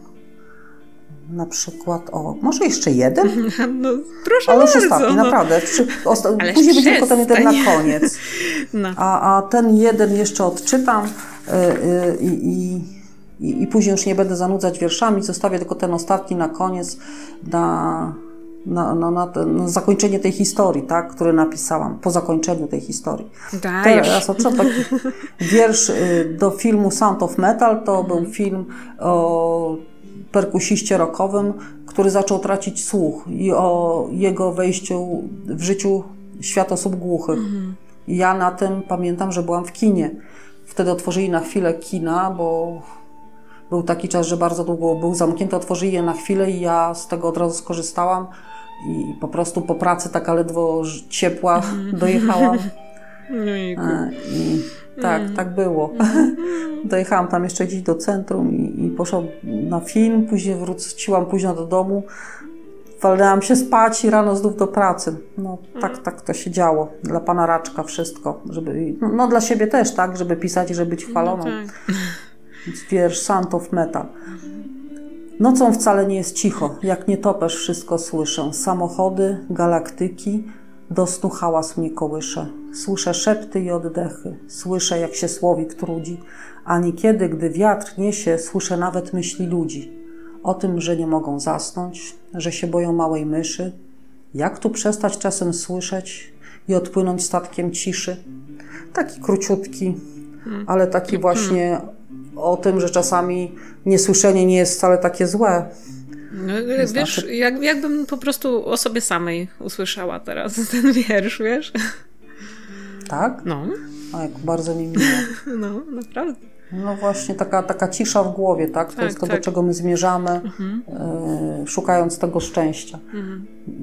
Na przykład, o, może jeszcze jeden? No, proszę ale już bardzo. ostatni, no. naprawdę. Przy, osta- ale później będzie tylko ten jeden na koniec. No. A, a ten jeden jeszcze odczytam i, y, y, y, y, y, później już nie będę zanudzać wierszami, zostawię tylko ten ostatni na koniec na, na, na, na, na zakończenie tej historii, tak, który napisałam, po zakończeniu tej historii. Dajesz. Teraz odczytam taki wiersz y, do filmu Sound of Metal. To był film o perkusiście rockowym, który zaczął tracić słuch i o jego wejściu w życiu świat osób głuchych. Mhm. Ja na tym pamiętam, że byłam w kinie. Wtedy otworzyli na chwilę kina, bo był taki czas, że bardzo długo był zamknięty. Otworzyli je na chwilę i ja z tego od razu skorzystałam i po prostu po pracy taka ledwo ciepła mhm. dojechałam. I tak, mm. tak było. Mm. Dojechałam tam jeszcze gdzieś do centrum i, i poszłam na film, później wróciłam późno do domu, walnęłam się spać i rano znów do pracy. No tak, tak to się działo. Dla pana Raczka wszystko. Żeby, no, no dla siebie też, tak, żeby pisać i żeby być chwaloną. No tak. Więc wiersz Sound of Metal. Nocą wcale nie jest cicho, jak nietoperz wszystko słyszę. Samochody, galaktyki, do snu hałas mnie kołysze. Słyszę szepty i oddechy, słyszę jak się słowik trudzi, a niekiedy, gdy wiatr niesie, słyszę nawet myśli ludzi. O tym, że nie mogą zasnąć, że się boją małej myszy. Jak tu przestać czasem słyszeć i odpłynąć statkiem ciszy? Taki króciutki, ale taki właśnie o tym, że czasami niesłyszenie nie jest wcale takie złe. No, wiesz, znaczy... jak, jakbym po prostu o sobie samej usłyszała teraz ten wiersz, wiesz? Tak? No. A jak bardzo mi miło. No, naprawdę. No właśnie, taka, taka cisza w głowie, tak? To tak, jest to, tak. do czego my zmierzamy, mhm. y, szukając tego szczęścia. Mhm.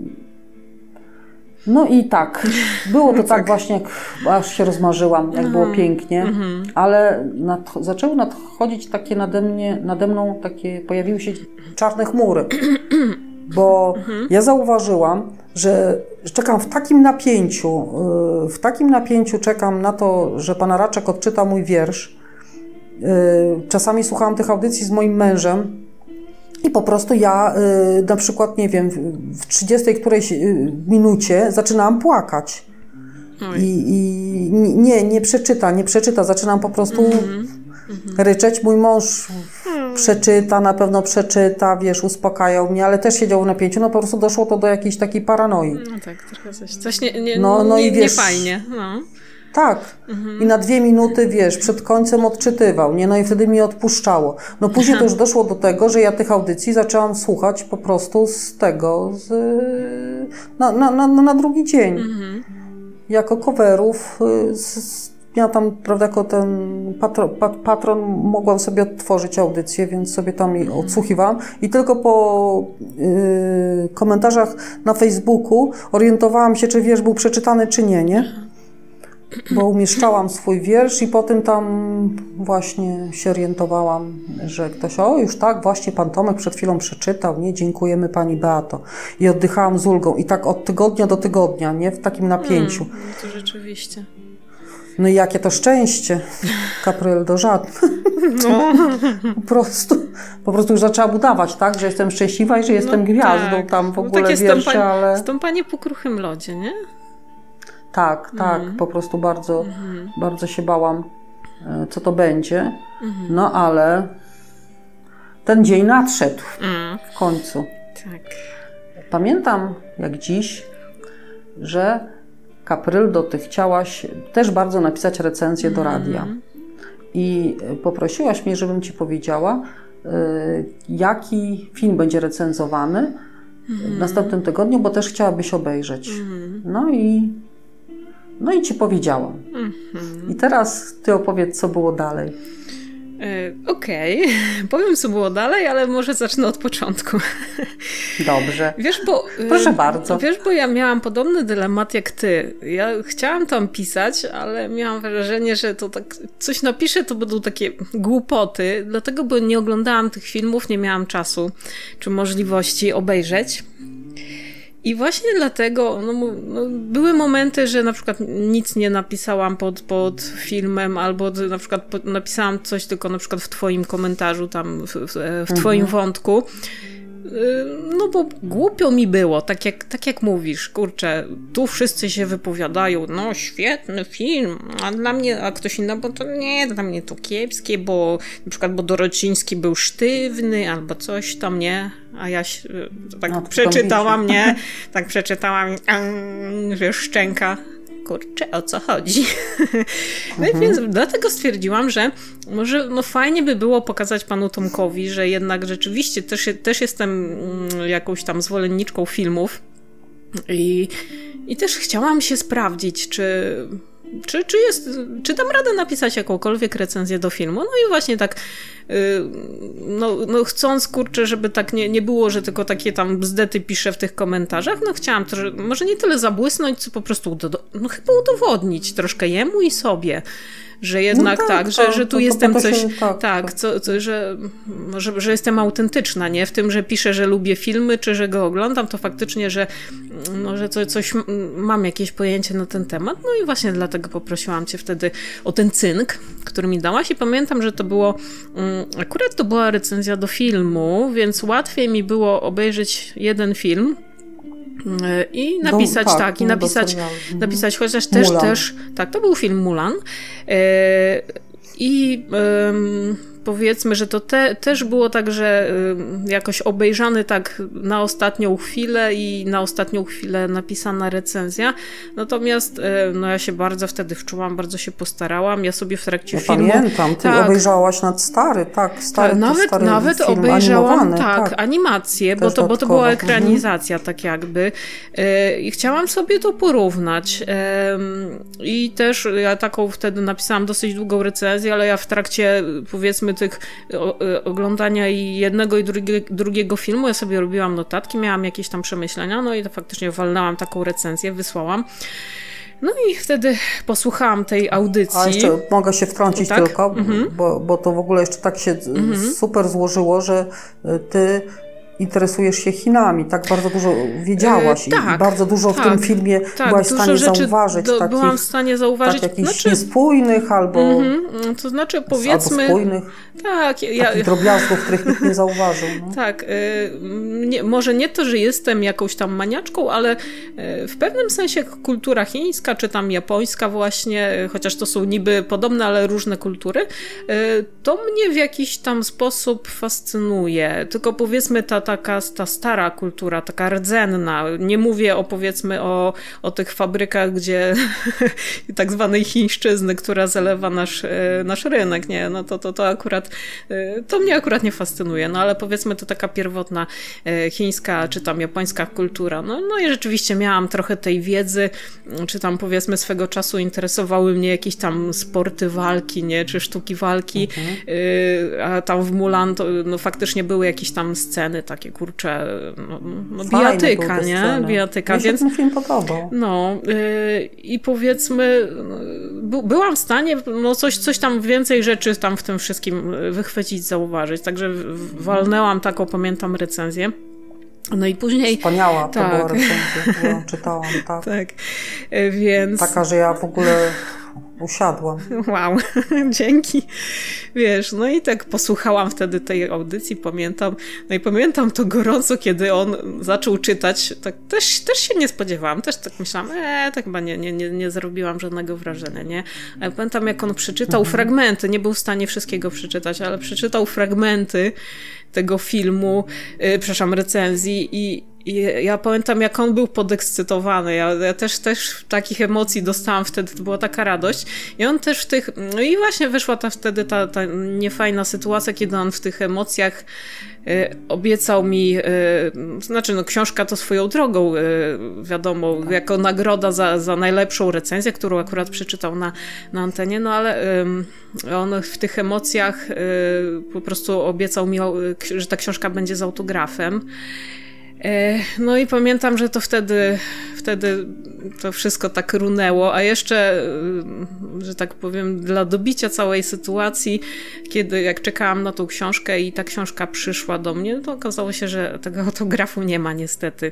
No i tak, było to tak, tak właśnie, jak aż się rozmarzyłam, jak mhm. było pięknie, mhm. ale nad, zaczęły nadchodzić takie nade mnie, nade mną, takie, pojawiły się czarne chmury, bo mhm. ja zauważyłam, że czekam w takim napięciu, w takim napięciu czekam na to, że pan Raczek odczyta mój wiersz. Czasami słuchałam tych audycji z moim mężem i po prostu ja na przykład, nie wiem, w trzydziestej którejś minucie zaczynałam płakać. I, i nie, nie przeczyta, nie przeczyta, zaczynam po prostu mm-hmm. ryczeć. Mój mąż przeczyta, na pewno przeczyta, wiesz, uspokajał mnie, ale też siedział w napięciu, no po prostu doszło to do jakiejś takiej paranoi. No tak, trochę coś, coś nie, nie, no, no nie, i wiesz, nie fajnie. No. Tak. Mhm. I na dwie minuty, wiesz, przed końcem odczytywał, nie? No i wtedy mi odpuszczało. No później to już doszło do tego, że ja tych audycji zaczęłam słuchać po prostu z tego, z, na, na, na, na drugi dzień. Mhm. Jako coverów z, ja tam, prawda, jako ten patron, patron mogłam sobie odtworzyć audycję, więc sobie tam jej odsłuchiwałam i tylko po yy, komentarzach na Facebooku orientowałam się, czy wiersz był przeczytany, czy nie, nie? Bo umieszczałam swój wiersz i potem tam właśnie się orientowałam, że ktoś, o już tak, właśnie pan Tomek przed chwilą przeczytał, nie, dziękujemy pani Beato. I oddychałam z ulgą i tak od tygodnia do tygodnia, nie, w takim napięciu. Hmm, no to rzeczywiście. No i jakie to szczęście, Kapryl do żadnych. No. po, prostu, po prostu już zaczęłam udawać, tak, że jestem szczęśliwa i że jestem no gwiazdą tak. tam w ogóle no tak wiersze, stąpa, ale... Stąpanie po kruchym lodzie, nie? Tak, tak, mm. po prostu bardzo, mm. bardzo się bałam, co to będzie, mm. no ale ten dzień nadszedł mm. w końcu. Tak. Pamiętam jak dziś, że Kapryldo, ty chciałaś też bardzo napisać recenzję do radia mm. i poprosiłaś mnie, żebym ci powiedziała, jaki film będzie recenzowany mm. w następnym tygodniu, bo też chciałabyś obejrzeć. Mm. No i No i ci powiedziałam. Mm-hmm. I teraz ty opowiedz, co było dalej. Yy, Okej, okay. Powiem, co było dalej, ale może zacznę od początku. Dobrze. Wiesz, bo, Proszę bardzo. Wiesz, bo ja miałam podobny dylemat jak ty. Ja chciałam tam pisać, ale miałam wrażenie, że to tak coś napiszę, to będą takie głupoty, dlatego, bo nie oglądałam tych filmów, nie miałam czasu czy możliwości obejrzeć. I właśnie dlatego no, no, były momenty, że na przykład nic nie napisałam pod, pod filmem, albo na przykład pod, napisałam coś tylko na przykład w twoim komentarzu, tam w, w, w twoim mhm. wątku. No bo głupio mi było, tak jak, tak jak mówisz, kurczę, tu wszyscy się wypowiadają, no świetny film, a dla mnie, a ktoś inny, bo to nie, dla mnie to kiepskie, bo na przykład, bo Dorociński był sztywny, albo coś tam, nie, a ja się, tak no, przeczytałam, nie, tak przeczytałam, że szczęka. Kurczę, o co chodzi? No mhm. Więc dlatego stwierdziłam, że może no fajnie by było pokazać panu Tomkowi, że jednak rzeczywiście też, też jestem jakąś tam zwolenniczką filmów i, i też chciałam się sprawdzić, czy, czy, czy, jest, czy dam radę napisać jakąkolwiek recenzję do filmu. No i właśnie tak no, no chcąc, kurczę, żeby tak nie, nie było, że tylko takie tam bzdety piszę w tych komentarzach, no chciałam to, że może nie tyle zabłysnąć, co po prostu do, no chyba udowodnić troszkę jemu i sobie, że jednak no tak, tak, że, to, że tu to, jestem to, to coś, się, tak, tak co, co, że, że, że jestem autentyczna, nie? W tym, że piszę, że lubię filmy, czy że go oglądam, to faktycznie, że, no, że co, coś mam jakieś pojęcie na ten temat, no i właśnie dlatego poprosiłam cię wtedy o ten cynk, który mi dałaś i pamiętam, że to było akurat to była recenzja do filmu, więc łatwiej mi było obejrzeć jeden film i napisać, no, tak, tak i napisać, napisać chociaż też, Mulan. też, tak, to był film Mulan i powiedzmy, że to te, też było tak, że jakoś obejrzany tak na ostatnią chwilę i na ostatnią chwilę napisana recenzja. Natomiast no ja się bardzo wtedy wczułam, bardzo się postarałam. Ja sobie w trakcie ja filmu... pamiętam, ty tak, obejrzałaś nad stary, tak, stary, tak, nawet, stary nawet film obejrzałam animowany, tak, tak, animację, bo to, bo to była ekranizacja, mhm. tak jakby. I chciałam sobie to porównać. I też ja taką wtedy napisałam dosyć długą recenzję, ale ja w trakcie, powiedzmy, tych oglądania i jednego i drugie, drugiego filmu ja sobie robiłam notatki, miałam jakieś tam przemyślenia, no i to faktycznie walnęłam taką recenzję, wysłałam. No i wtedy posłuchałam tej audycji. A jeszcze mogę się wtrącić tak? tylko, mhm. bo, bo to w ogóle jeszcze tak się mhm. super złożyło, że ty interesujesz się Chinami, tak bardzo dużo wiedziałaś e, tak, i bardzo dużo tak, w tym filmie tak, byłaś w stanie zauważyć. Do, takich, byłam w stanie zauważyć. Tak, jakichś znaczy, niespójnych albo mm-hmm, to znaczy powiedzmy... Albo spójnych. Tak. Ja, takich drobiazgów, których nikt nie zauważył. No. Tak. Y, nie, może nie to, że jestem jakąś tam maniaczką, ale y, w pewnym sensie kultura chińska, czy tam japońska właśnie, chociaż to są niby podobne, ale różne kultury, y, to mnie w jakiś tam sposób fascynuje. Tylko powiedzmy ta taka ta stara kultura, taka rdzenna. Nie mówię o powiedzmy o, o tych fabrykach, gdzie tak zwanej chińszczyzny, która zalewa nasz, nasz rynek, nie? No to, to, to akurat, to mnie akurat nie fascynuje, no ale powiedzmy to taka pierwotna chińska czy tam japońska kultura. No, no i rzeczywiście miałam trochę tej wiedzy, czy tam powiedzmy swego czasu interesowały mnie jakieś tam sporty walki, nie? Czy sztuki walki, mhm. a tam w Mulan to no, faktycznie były jakieś tam sceny takie, kurcze, no, no bijatyka, nie? Sceny. Bijatyka, mi więc... się ten film podobał. No yy, i powiedzmy by, byłam w stanie no coś, coś tam więcej rzeczy tam w tym wszystkim wychwycić, zauważyć, także walnęłam taką, pamiętam, recenzję. No i później... Wspaniała tak. to była recenzja, którą czytałam, tak. tak, więc... Taka, że ja w ogóle usiadłam. Wow, dzięki. Wiesz, no i tak posłuchałam wtedy tej audycji, pamiętam. No i pamiętam to gorąco, kiedy on zaczął czytać. Tak też, też się nie spodziewałam. Też tak myślałam, eee, tak chyba nie, nie, nie, nie zrobiłam żadnego wrażenia, nie? Ale pamiętam, jak on przeczytał mhm. fragmenty. Nie był w stanie wszystkiego przeczytać, ale przeczytał fragmenty tego filmu, yy, przepraszam, recenzji i I ja pamiętam, jak on był podekscytowany. Ja, ja też, też takich emocji dostałam wtedy, to była taka radość. I on też w tych... No i właśnie wyszła ta wtedy ta, ta niefajna sytuacja, kiedy on w tych emocjach y, obiecał mi... Y, znaczy, no książka to swoją drogą, y, wiadomo, jako nagroda za, za najlepszą recenzję, którą akurat przeczytał na, na antenie, no ale y, on w tych emocjach y, po prostu obiecał mi, y, że ta książka będzie z autografem. No i pamiętam, że to wtedy, wtedy to wszystko tak runęło, a jeszcze, że tak powiem, dla dobicia całej sytuacji, kiedy jak czekałam na tą książkę i ta książka przyszła do mnie, to okazało się, że tego autografu nie ma niestety.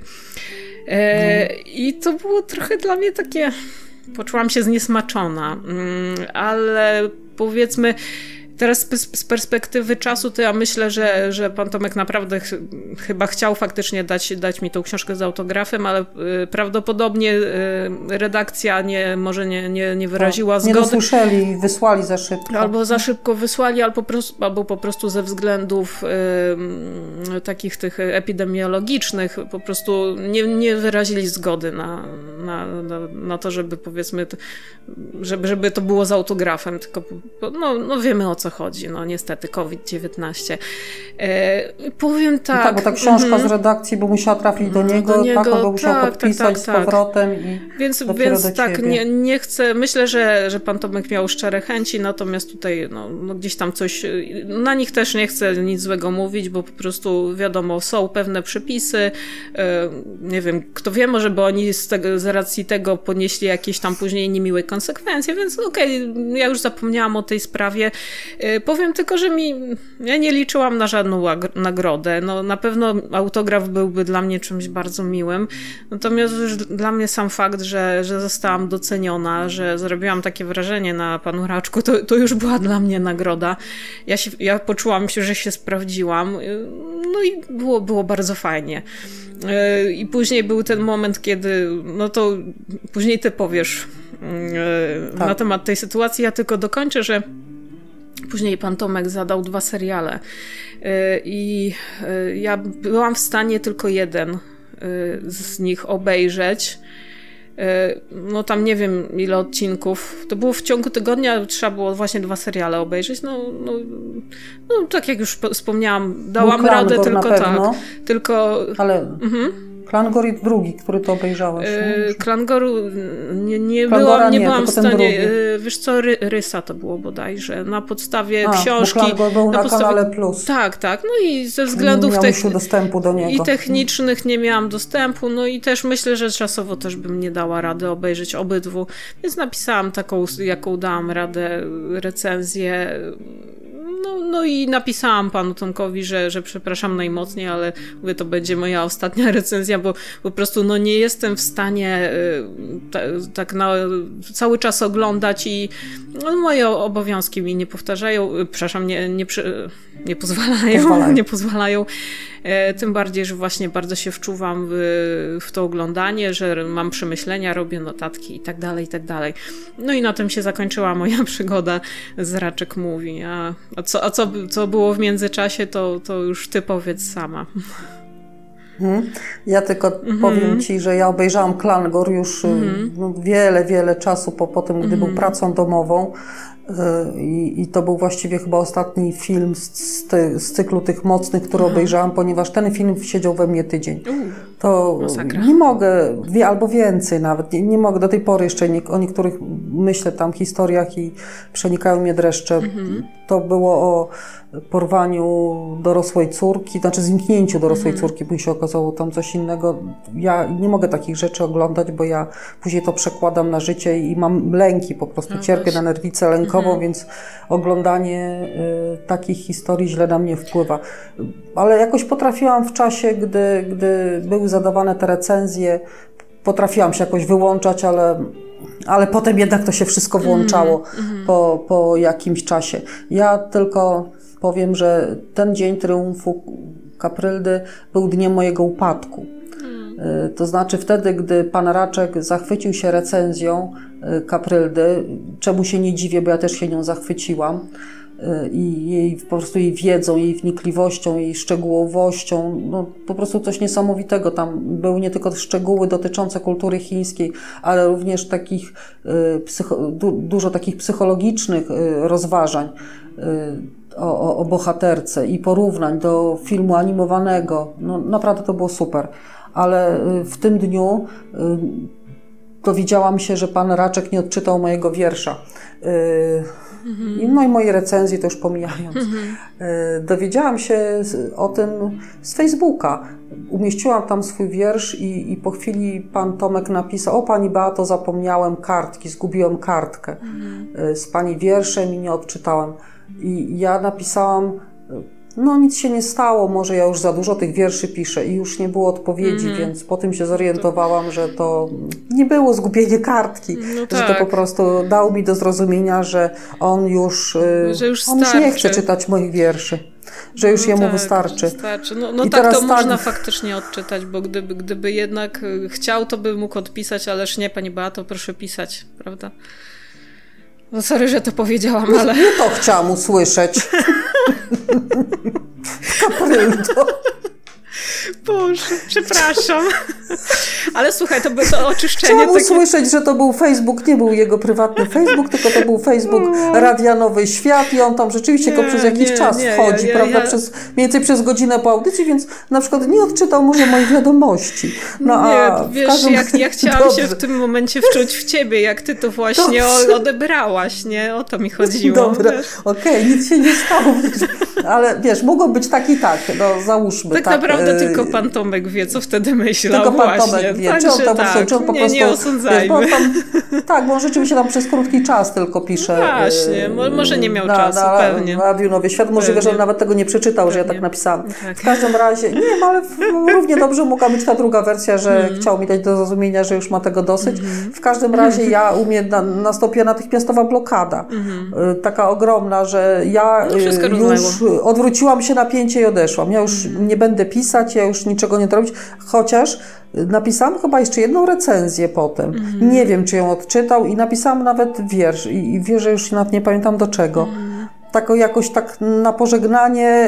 E, I to było trochę dla mnie takie... Poczułam się zniesmaczona, ale powiedzmy... Teraz z perspektywy czasu to ja myślę, że, że pan Tomek naprawdę ch chyba chciał faktycznie dać, dać mi tą książkę z autografem, ale y, prawdopodobnie y, redakcja nie, może nie, nie, nie wyraziła tak, zgody. Nie dosłyszeli, wysłali za szybko. Albo za szybko wysłali, albo po prostu, albo po prostu ze względów y, takich tych epidemiologicznych po prostu nie, nie wyrazili zgody na, na, na, na to, żeby powiedzmy, żeby, żeby to było z autografem, tylko no, no wiemy o co chodzi, no niestety COVID dziewiętnaście. E, powiem tak... No tak, bo ta książka mm-hmm. z redakcji, bo musiała trafić do niego, do niego tak, on by musiał tak, podpisać tak, tak, z powrotem tak. i Więc, więc tak, nie, nie chcę, myślę, że, że pan Tomek miał szczere chęci, natomiast tutaj no, no gdzieś tam coś, na nich też nie chcę nic złego mówić, bo po prostu wiadomo, są pewne przepisy, e, nie wiem, kto wie, może by oni z, tego, z racji tego ponieśli jakieś tam później niemiłe konsekwencje, więc okej, okay, ja już zapomniałam o tej sprawie. Powiem tylko, że mi, ja nie liczyłam na żadną nagrodę. No, na pewno autograf byłby dla mnie czymś bardzo miłym. Natomiast już dla mnie sam fakt, że, że zostałam doceniona, że zrobiłam takie wrażenie na panu Raczku, to, to już była dla mnie nagroda. Ja, się, ja poczułam się, że się sprawdziłam. No i było, było bardzo fajnie. I później był ten moment, kiedy, no to później ty powiesz tak. na temat tej sytuacji. Ja tylko dokończę, że później pan Tomek zadał dwa seriale i ja byłam w stanie tylko jeden z nich obejrzeć. No tam nie wiem ile odcinków. To było w ciągu tygodnia, trzeba było właśnie dwa seriale obejrzeć. No, no, no tak jak już wspomniałam, dałam radę tylko tak. Tylko... Ale... Mhm. Klangor i drugi, który to obejrzałeś. Yy, Klangoru nie, nie byłam, nie, nie byłam w stanie. Yy, wiesz co, Ry, Rysa to było bodajże. Na podstawie A, książki. Bo Klangor był na, na podstawie, kanale Plus. Tak, tak. No i ze względów tych dostępu do niego. I technicznych nie miałam dostępu. No i też myślę, że czasowo też bym nie dała rady obejrzeć obydwu. Więc napisałam taką, jaką dałam radę, recenzję. No, no i napisałam panu Tomkowi, że, że przepraszam najmocniej, ale mówię, to będzie moja ostatnia recenzja, bo po prostu no, nie jestem w stanie ta, tak na, cały czas oglądać i no, moje obowiązki mi nie powtarzają, przepraszam, nie, nie, nie pozwalają, pozwalają. nie pozwalają. Tym bardziej, że właśnie bardzo się wczuwam w, w to oglądanie, że mam przemyślenia, robię notatki i tak dalej, i tak dalej. No i na tym się zakończyła moja przygoda z Raczek Mówi. A, a, co, a co, co było w międzyczasie, to, to już ty powiedz sama. Mhm. Ja tylko mhm. powiem Ci, że ja obejrzałam Klangor już mhm. no, wiele, wiele czasu po, po tym, gdy mhm. był pracą domową. I, I to był właściwie chyba ostatni film z, z, ty, z cyklu tych mocnych, który Aha. obejrzałam, ponieważ ten film siedział we mnie tydzień. U, to masakra. Nie mogę, wie, albo więcej nawet, nie, nie mogę do tej pory jeszcze nie, o niektórych myślę tam historiach i przenikają mnie dreszcze. Mhm. To było o porwaniu dorosłej córki, znaczy zniknięciu dorosłej mhm. córki, bo się okazało tam coś innego. Ja nie mogę takich rzeczy oglądać, bo ja później to przekładam na życie i mam lęki, po prostu no cierpię właśnie. na nerwicę lękową, mhm. więc oglądanie y, takich historii źle na mnie wpływa. Ale jakoś potrafiłam w czasie, gdy, gdy były zadawane te recenzje, potrafiłam się jakoś wyłączać, ale ale potem jednak to się wszystko włączało mm-hmm. po, po jakimś czasie. Ja tylko powiem, że ten dzień triumfu Kapryldy był dniem mojego upadku. Mm. To znaczy wtedy, gdy pan Raczek zachwycił się recenzją Kapryldy, czemu się nie dziwię, bo ja też się nią zachwyciłam, i jej, po prostu jej wiedzą, jej wnikliwością, jej szczegółowością, no po prostu coś niesamowitego. Tam były nie tylko szczegóły dotyczące kultury chińskiej, ale również takich, psycho, du, dużo takich psychologicznych rozważań o, o, o bohaterce i porównań do filmu animowanego. No naprawdę to było super. Ale w tym dniu dowiedziałam się, że pan Raczek nie odczytał mojego wiersza. Mm-hmm. No i moje recenzje to już pomijając. Mm-hmm. Dowiedziałam się o tym z Facebooka. Umieściłam tam swój wiersz i, i po chwili pan Tomek napisał: o pani Beato, zapomniałem kartki, zgubiłem kartkę mm-hmm. z pani wierszem i nie odczytałem. I ja napisałam: no nic się nie stało, może ja już za dużo tych wierszy piszę, i już nie było odpowiedzi, mm-hmm. więc po tym się zorientowałam, że to nie było zgubienie kartki, no że tak. to po prostu dał mi do zrozumienia, że on już, że już on już nie chce czytać moich wierszy, że już no jemu tak, wystarczy. wystarczy. No, no tak, to tak... można faktycznie odczytać, bo gdyby, gdyby jednak chciał, to by mógł odpisać, ależ nie, pani Beato, proszę pisać, prawda? No sorry, że to powiedziałam, ale... Nie to chciałam usłyszeć. Kapryldo. Boże, przepraszam. Ale słuchaj, to by to oczyszczenie... Chciałam takie... usłyszeć, że to był Facebook, nie był jego prywatny Facebook, tylko to był Facebook Radia Nowy Świat i on tam rzeczywiście nie, go przez jakiś nie, czas nie, wchodzi, ja, prawda, ja... Przez, mniej więcej przez godzinę po audycji, więc na przykład nie odczytał może moich wiadomości. No, nie, a wiesz, każdym... jak, ja chciałam Dobrze. się w tym momencie wczuć w ciebie, jak ty to właśnie Dobrze. odebrałaś, nie? O to mi chodziło. Dobra, okej, okay, nic się nie stało, ale wiesz, mogło być tak i tak, no załóżmy. Tak, tak naprawdę tylko pan Tomek wie, co wtedy myślał. Tylko pan właśnie. Tomek wie, czy on tam, tak. czy on po nie, prostu... Nie osądzajmy. Wiesz, bo on tam, tak, bo on rzeczywiście tam przez krótki czas tylko pisze. No właśnie, może nie miał na, czasu, na, pewnie. Na Radiu Nowy Świat, możliwe, że on nawet tego nie przeczytał, pewnie. że ja tak napisałam. Tak. W każdym razie, nie wiem, ale równie dobrze mogła być ta druga wersja, że mm. chciał mi dać do zrozumienia, że już ma tego dosyć. Mm. W każdym razie ja u mnie na, nastąpiła natychmiastowa blokada. Mm. Taka ogromna, że ja no, już odwróciłam się napięcie i odeszłam. Ja już mm. nie będę pisać, ja już niczego nie robić, chociaż napisałam chyba jeszcze jedną recenzję potem. Mm-hmm. Nie wiem, czy ją odczytał i napisałam nawet wiersz i, i wierzę, już nawet nie pamiętam do czego. Mm. Tak jakoś tak na pożegnanie,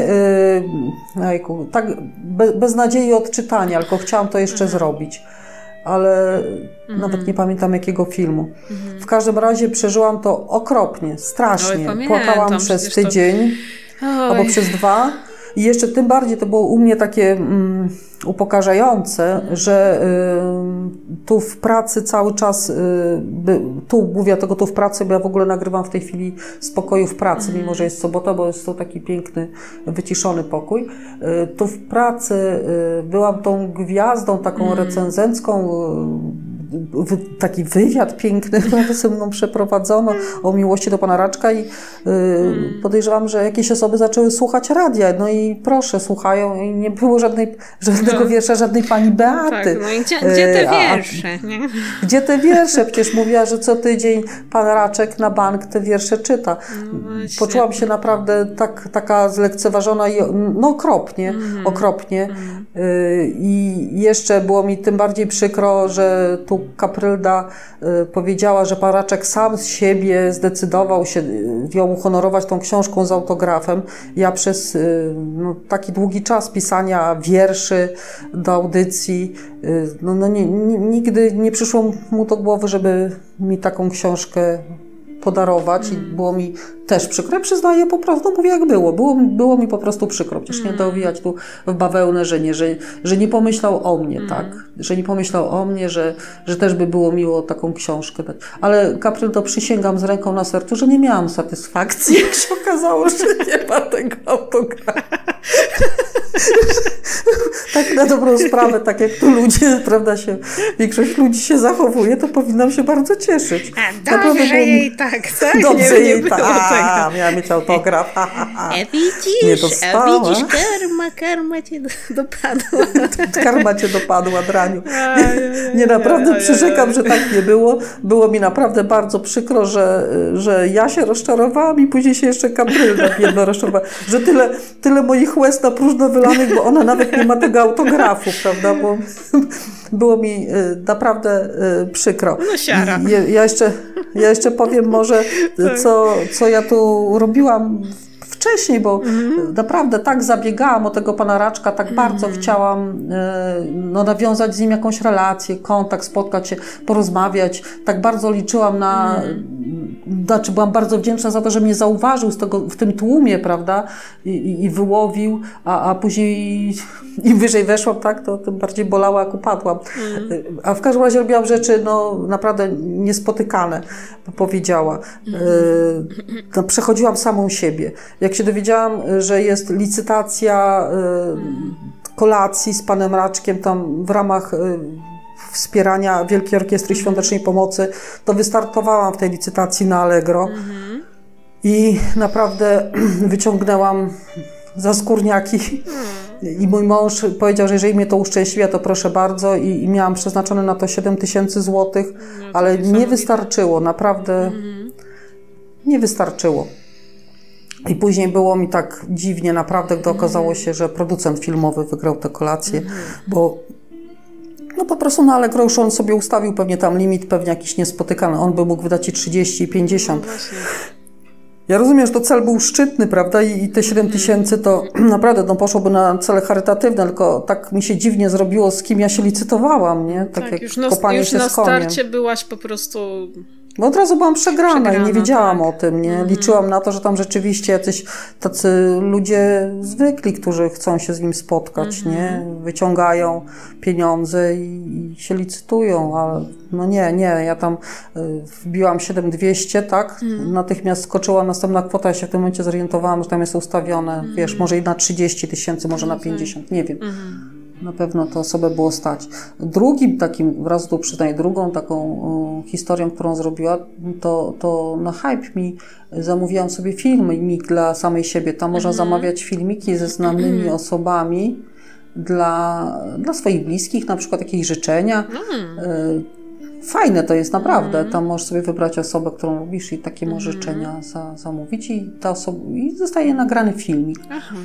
yy, jajku, tak be, bez nadziei odczytania, tylko chciałam to jeszcze mm. zrobić. Ale mm-hmm. nawet nie pamiętam jakiego filmu. Mm-hmm. W każdym razie przeżyłam to okropnie, strasznie. Oj, Płakałam przez tydzień to... albo przez dwa. I jeszcze tym bardziej to było u mnie takie mm, upokarzające, że y, tu w pracy cały czas, y, by, tu mówię tego tu w pracy, bo ja w ogóle nagrywam w tej chwili z pokoju w pracy, mimo że jest sobota, bo jest to taki piękny, wyciszony pokój. Y, tu w pracy y, byłam tą gwiazdą taką recenzencką, y, taki wywiad piękny ze mną przeprowadzono o miłości do pana Raczka i y, podejrzewam, że jakieś osoby zaczęły słuchać radia, no i proszę, słuchają i nie było żadnej, żadnego no. wiersza, żadnej pani Beaty. Tak, no i gdzie, gdzie te wiersze? Nie? Gdzie te wiersze? Przecież mówiła, że co tydzień pan Raczek na bank te wiersze czyta. No Poczułam się naprawdę tak, taka zlekceważona i no okropnie, mm. okropnie. Mm. Y, I jeszcze było mi tym bardziej przykro, że tu tu Kaprylda y, powiedziała, że pan Raczek sam z siebie zdecydował się y, ją uhonorować tą książką z autografem. Ja przez y, no, taki długi czas pisania wierszy do audycji, y, no, no nie, nie, nigdy nie przyszło mu do głowy, żeby mi taką książkę podarować i było mi też przykro. Ja przyznaję, po prostu mówię jak było. Było, było mi po prostu przykro. Przecież nie to owijać tu w bawełnę, że nie, że, że nie pomyślał o mnie, mm. tak? Że nie pomyślał o mnie, że, że też by było miło taką książkę dać. Ale Kapryldo, przysięgam z ręką na sercu, że nie miałam satysfakcji, jak się okazało, że nie ma tego autografu. Tak na dobrą sprawę, tak jak tu ludzie, prawda, się, większość ludzi się zachowuje, to powinnam się bardzo cieszyć. A dobrze jej mi... tak, tak? Dobrze nie, jej nie tak. A, miała mieć autograf. Ha, ha, ha. A widzisz, a widzisz, karma, karma cię dopadła. Karma cię dopadła, Draniu. Nie, nie naprawdę przyrzekam, że tak nie było. Było mi naprawdę bardzo przykro, że, że ja się rozczarowałam i później się jeszcze Kaprylda jedno rozczarowała. Że tyle, tyle moich łez na próżno wylanych, bo ona nawet nie ma tego autografu, prawda, bo było mi y, naprawdę y, przykro. No siara. I, ja, jeszcze, ja jeszcze powiem może, tak. co, co ja tu robiłam wcześniej, bo mm. naprawdę tak zabiegałam o tego pana Raczka, tak mm. bardzo chciałam y, no, nawiązać z nim jakąś relację, kontakt, spotkać się, porozmawiać. Tak bardzo liczyłam na... Mm. Znaczy byłam bardzo wdzięczna za to, że mnie zauważył z tego, w tym tłumie, prawda, i, i, i wyłowił, a, a później im wyżej weszłam, tak, to tym bardziej bolała, jak upadłam. Mm. A w każdym razie robiłam rzeczy, no, naprawdę niespotykane, powiedziała. Mm. No, przechodziłam samą siebie. Jak się dowiedziałam, że jest licytacja y, kolacji z panem Raczkiem tam w ramach y, wspierania Wielkiej Orkiestry Świątecznej Pomocy, to wystartowałam w tej licytacji na Allegro mm-hmm. i naprawdę wyciągnęłam za skórniaki mm. i mój mąż powiedział, że jeżeli mnie to uszczęśliwia, to proszę bardzo i, i miałam przeznaczone na to siedem tysięcy złotych, no, ale nie wystarczyło, naprawdę mm-hmm. nie wystarczyło. I później było mi tak dziwnie naprawdę, gdy okazało się, że producent filmowy wygrał tę kolację, mm-hmm. bo no po prostu na Allegro już on sobie ustawił pewnie tam limit, pewnie jakiś niespotykany. On by mógł wydać i trzydzieści, i pięćdziesiąt. No ja rozumiem, że to cel był szczytny, prawda? I, i te siedem tysięcy to naprawdę no, poszłoby na cele charytatywne, tylko tak mi się dziwnie zrobiło, z kim ja się licytowałam, nie? Tak, tak jak już na, kopanie już się na z koniem. starcie byłaś po prostu... Bo od razu byłam przegrana, przegrana i nie wiedziałam tak. o tym, nie? Mm. Liczyłam na to, że tam rzeczywiście jacyś tacy ludzie zwykli, którzy chcą się z nim spotkać, mm-hmm. nie? Wyciągają pieniądze i, i się licytują, ale no nie, nie, ja tam y, wbiłam siedem tysięcy dwieście, tak? Mm. Natychmiast skoczyła następna kwota, ja się w tym momencie zorientowałam, że tam jest ustawione, mm. wiesz, może i na trzydzieści tysięcy, może na pięćdziesiąt, nie wiem. Mm. Na pewno to osobę było stać. Drugim takim, wraz tu przyznaję, drugą taką y, historią, którą zrobiła, to, to na Hype mi zamówiłam sobie filmik dla samej siebie. Tam można mm-hmm. zamawiać filmiki ze znanymi mm-hmm. osobami dla, dla swoich bliskich, na przykład jakieś życzenia. Mm. Y, Fajne to jest naprawdę. Mm. Tam możesz sobie wybrać osobę, którą lubisz i takie mm. życzenia za, zamówić i, ta osoba, i zostaje nagrany filmik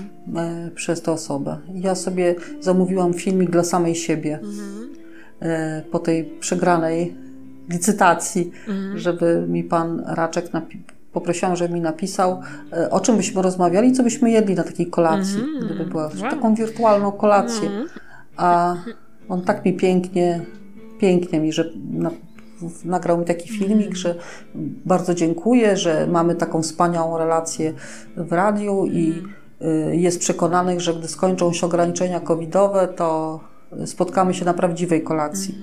e, przez tę osobę. Ja sobie zamówiłam filmik dla samej siebie mm. e, po tej przegranej licytacji, mm. żeby mi pan Raczek napi- poprosiłam, żeby mi napisał, e, o czym byśmy rozmawiali i co byśmy jedli na takiej kolacji, mm. gdyby była wow. taką wirtualną kolację. Mm. A on tak mi pięknie Pięknie mi, że na, nagrał mi taki filmik, mm. że bardzo dziękuję, że mamy taką wspaniałą relację w radiu i y, jest przekonany, że gdy skończą się ograniczenia covidowe, to spotkamy się na prawdziwej kolacji.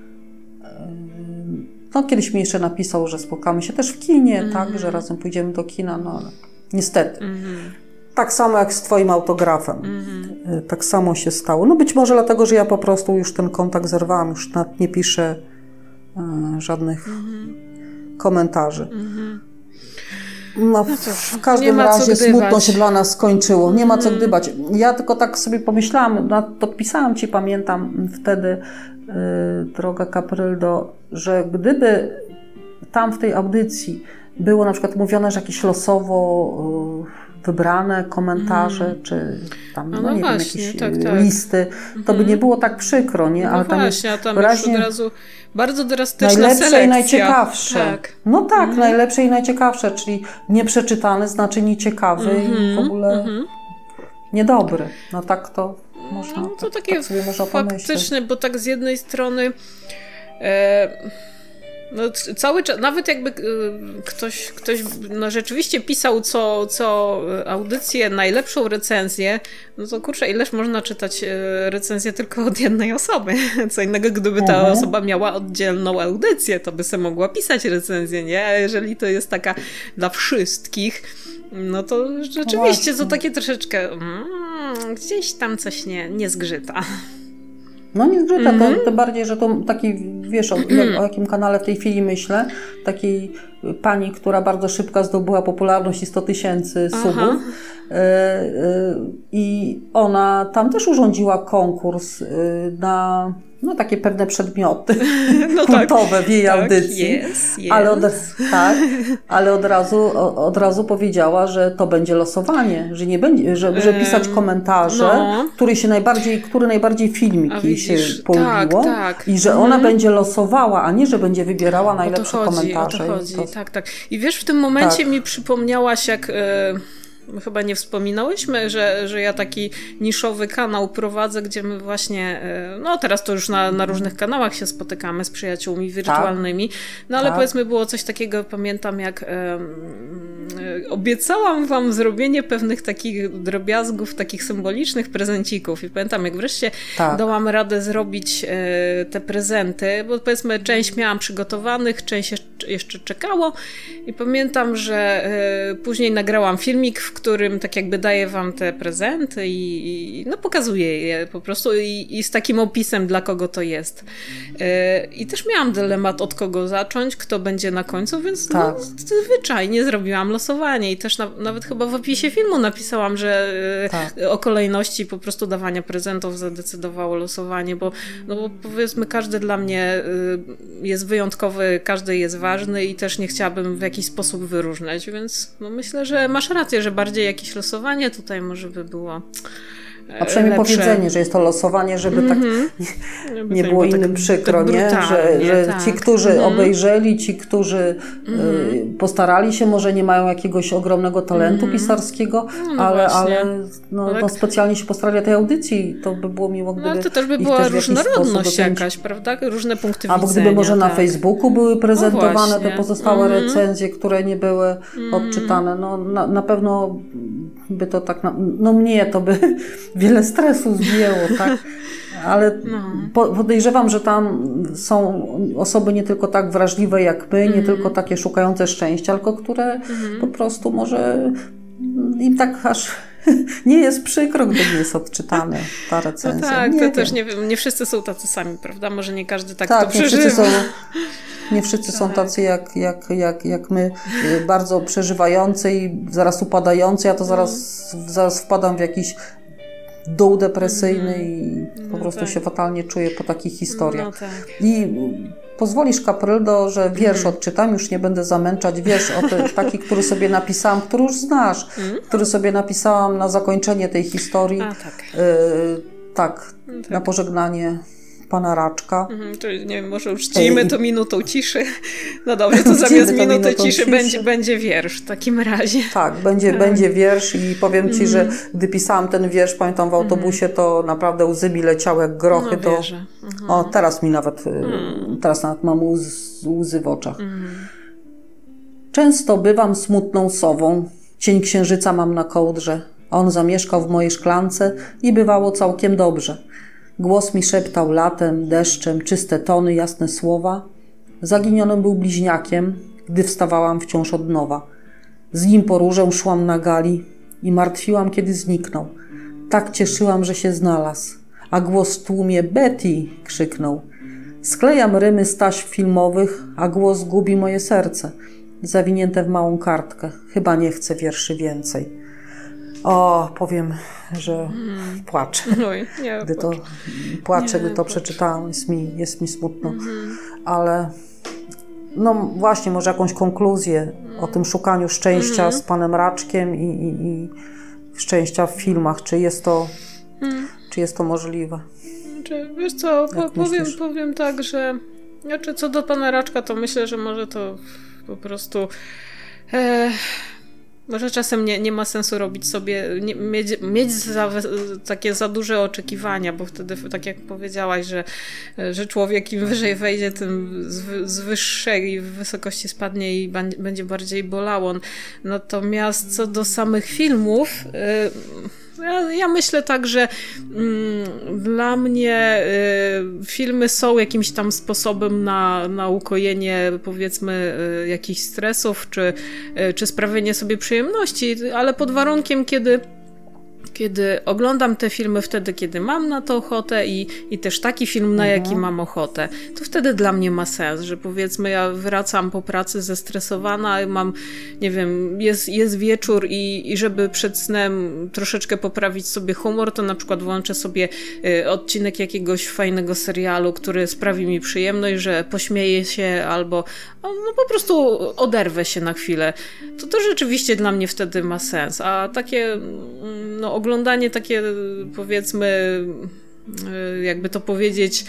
Mm. Y, no kiedyś mi jeszcze napisał, że spotkamy się też w kinie, mm. tak, że razem pójdziemy do kina, no ale niestety. Mm. Tak samo jak z twoim autografem. Mm-hmm. Tak samo się stało. No być może dlatego, że ja po prostu już ten kontakt zerwałam, już nawet nie piszę e, żadnych mm-hmm. komentarzy. Mm-hmm. No, no cóż, w każdym razie smutno się dla nas skończyło. Nie ma co mm-hmm. gdybać. Ja tylko tak sobie pomyślałam, no, to pisałam ci, pamiętam wtedy, y, droga Kapryldo, że gdyby tam w tej audycji było na przykład mówione, że jakieś losowo y, wybrane komentarze, mm. czy tam, no, no nie właśnie, wiem, jakieś tak, tak. listy, to mm-hmm. by nie było tak przykro, nie? Ale no tam właśnie, jest a tam wyraźnie już od razu bardzo drastyczna najlepsze selekcja. i najciekawsze. Tak. No tak, mm-hmm. najlepsze i najciekawsze, czyli nieprzeczytany znaczy nieciekawy mm-hmm. i w ogóle mm-hmm. niedobry. No tak to można, no, to tak, takie tak sobie można faktyczne, pomyśleć. bo tak z jednej strony e, no, cały czas, nawet jakby ktoś, ktoś no, rzeczywiście pisał co, co audycję najlepszą recenzję, no to kurczę, ileż można czytać recenzję tylko od jednej osoby. Co innego, gdyby ta mhm. osoba miała oddzielną audycję, to by sobie mogła pisać recenzję, nie? A jeżeli to jest taka dla wszystkich, no to rzeczywiście no to takie troszeczkę mm, gdzieś tam coś nie, nie zgrzyta. No nie zgrzyta, mm-hmm. to, to bardziej, że to taki, wiesz, o, o jakim kanale w tej chwili myślę, takiej pani, która bardzo szybko zdobyła popularność i sto tysięcy subów. Y, y, I ona tam też urządziła konkurs y, na no, takie pewne przedmioty no kultowe tak, w jej tak, audycji. Yes, yes. Ale, od, tak, ale od razu, o, od razu powiedziała, że to będzie losowanie, że nie będzie, że, że pisać komentarze, no. który się najbardziej, który najbardziej filmik jej się polubiło tak, tak. i że ona mhm. będzie losowała, a nie, że będzie wybierała najlepsze o to chodzi, komentarze. O to chodzi, to... tak, tak. I wiesz, w tym momencie tak. mi przypomniałaś, jak... Yy... My chyba nie wspominałyśmy, że, że ja taki niszowy kanał prowadzę, gdzie my właśnie, no teraz to już na, na różnych kanałach się spotykamy z przyjaciółmi wirtualnymi, no ale tak. powiedzmy było coś takiego, pamiętam jak um, obiecałam wam zrobienie pewnych takich drobiazgów, takich symbolicznych prezencików i pamiętam jak wreszcie tak. dałam radę zrobić e, te prezenty, bo powiedzmy część miałam przygotowanych, część jeszcze, jeszcze czekało i pamiętam, że e, później nagrałam filmik, w którym tak jakby daję wam te prezenty i, i no pokazuję je po prostu i, i z takim opisem, dla kogo to jest. Yy, I też miałam dylemat, od kogo zacząć, kto będzie na końcu, więc tak. no, zwyczajnie zrobiłam losowanie i też na, nawet chyba w opisie filmu napisałam, że yy, tak. o kolejności po prostu dawania prezentów zadecydowało losowanie, bo, no, bo powiedzmy każdy dla mnie yy, jest wyjątkowy, każdy jest ważny i też nie chciałabym w jakiś sposób wyróżniać, więc no, myślę, że masz rację, że bardziej jakieś losowanie tutaj może by było a przynajmniej lepsze. Powiedzenie, że jest to losowanie, żeby mm-hmm. tak nie, nie było innym tak, przykro, tak nie? Że, że tak. ci, którzy mm-hmm. obejrzeli, ci, którzy mm-hmm. y, postarali się, może nie mają jakiegoś ogromnego talentu mm-hmm. pisarskiego, no, no ale, ale no, tak. no, specjalnie się postarali tej audycji, to by było miło, gdyby... No to też by była też różnorodność jakaś, prawda? Różne punkty Albo widzenia. Albo gdyby może tak. na Facebooku były prezentowane no te pozostałe mm-hmm. recenzje, które nie były mm-hmm. odczytane. No na, na pewno by to tak... Na, no mnie to by... wiele stresu zdjęło, tak? Ale no. podejrzewam, że tam są osoby nie tylko tak wrażliwe jak my, mm. nie tylko takie szukające szczęścia, tylko które mm. po prostu może im tak aż nie jest przykro, gdy nie jest odczytane ta recenzja. No tak, nie to wiem. też nie wiem, nie wszyscy są tacy sami, prawda? Może nie każdy tak, tak to przeżywa. Nie wszyscy są, nie wszyscy tak. są tacy jak, jak, jak, jak my, bardzo przeżywający i zaraz upadający. Ja to zaraz, mm. zaraz wpadam w jakiś dół depresyjny mm. i po no prostu tak. się fatalnie czuję po takich historiach. No tak. I pozwolisz, Kapryldo, że wiersz mm. odczytam, już nie będę zamęczać. Wiersz o te, taki, który sobie napisałam, który już znasz, mm. który sobie napisałam na zakończenie tej historii. A, tak. Y, tak, no tak, na pożegnanie pana Raczka. Mhm, czyli nie wiem, może uczcijmy to minutą ciszy. No dobrze, to zamiast minuty ciszy, ciszy będzie, będzie wiersz w takim razie. Tak, będzie, tak. będzie wiersz i powiem ci, mm. że gdy pisałam ten wiersz, pamiętam w autobusie, to naprawdę łzy mi leciały jak grochy. No, to... mhm. O, teraz mi nawet, mm. teraz nawet mam łzy, łzy w oczach. Mm. Często bywam smutną sową, cień księżyca mam na kołdrze. On zamieszkał w mojej szklance i bywało całkiem dobrze. Głos mi szeptał latem, deszczem, czyste tony, jasne słowa. Zaginionym był bliźniakiem, gdy wstawałam wciąż od nowa. Z nim po różę szłam na gali i martwiłam, kiedy zniknął. Tak cieszyłam, że się znalazł, a głos w tłumie Betty krzyknął. Sklejam rymy z taśm filmowych, a głos gubi moje serce, zawinięte w małą kartkę. Chyba nie chcę wierszy więcej. O, powiem, że mm. płaczę. Oj, nie, gdy to płaczę, nie, gdy to płacz. przeczytałam, jest mi, jest mi smutno. Mm-hmm. Ale no właśnie, może jakąś konkluzję o tym szukaniu szczęścia Mhm. z panem Raczkiem i, i, i szczęścia w filmach. Czy jest to, Mhm. czy jest to możliwe? Czy, wiesz co, po, Jak powiem, myślisz? powiem tak, że znaczy co do pana Raczka, to myślę, że może to po prostu e, może czasem nie, nie ma sensu robić sobie, nie, mieć, mieć za, takie za duże oczekiwania, bo wtedy, tak jak powiedziałaś, że, że człowiek im wyżej wejdzie, tym z, z wyższej wysokości spadnie i ban, będzie bardziej bolało. Natomiast co do samych filmów, e, Ja, ja myślę tak, że mm, dla mnie y, filmy są jakimś tam sposobem na, na ukojenie, powiedzmy, y, jakichś stresów, czy, y, czy sprawienie sobie przyjemności, ale pod warunkiem, kiedy kiedy oglądam te filmy wtedy, kiedy mam na to ochotę i, i też taki film, na jaki mam ochotę, to wtedy dla mnie ma sens, że powiedzmy ja wracam po pracy zestresowana, mam, nie wiem, jest, jest wieczór i, i żeby przed snem troszeczkę poprawić sobie humor, to na przykład włączę sobie y, odcinek jakiegoś fajnego serialu, który sprawi mi przyjemność, że pośmieję się albo no, po prostu oderwę się na chwilę. To to rzeczywiście dla mnie wtedy ma sens, a takie no oglądanie takie, powiedzmy, jakby to powiedzieć,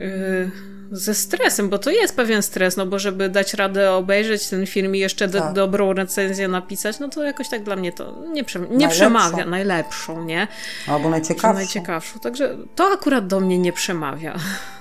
ze stresem, bo to jest pewien stres, no bo żeby dać radę obejrzeć ten film i jeszcze do, tak. dobrą recenzję napisać, no to jakoś tak dla mnie to nie, prze, nie przemawia. Najlepszą, nie? Albo najciekawszą. Najciekawszą. Także to akurat do mnie nie przemawia.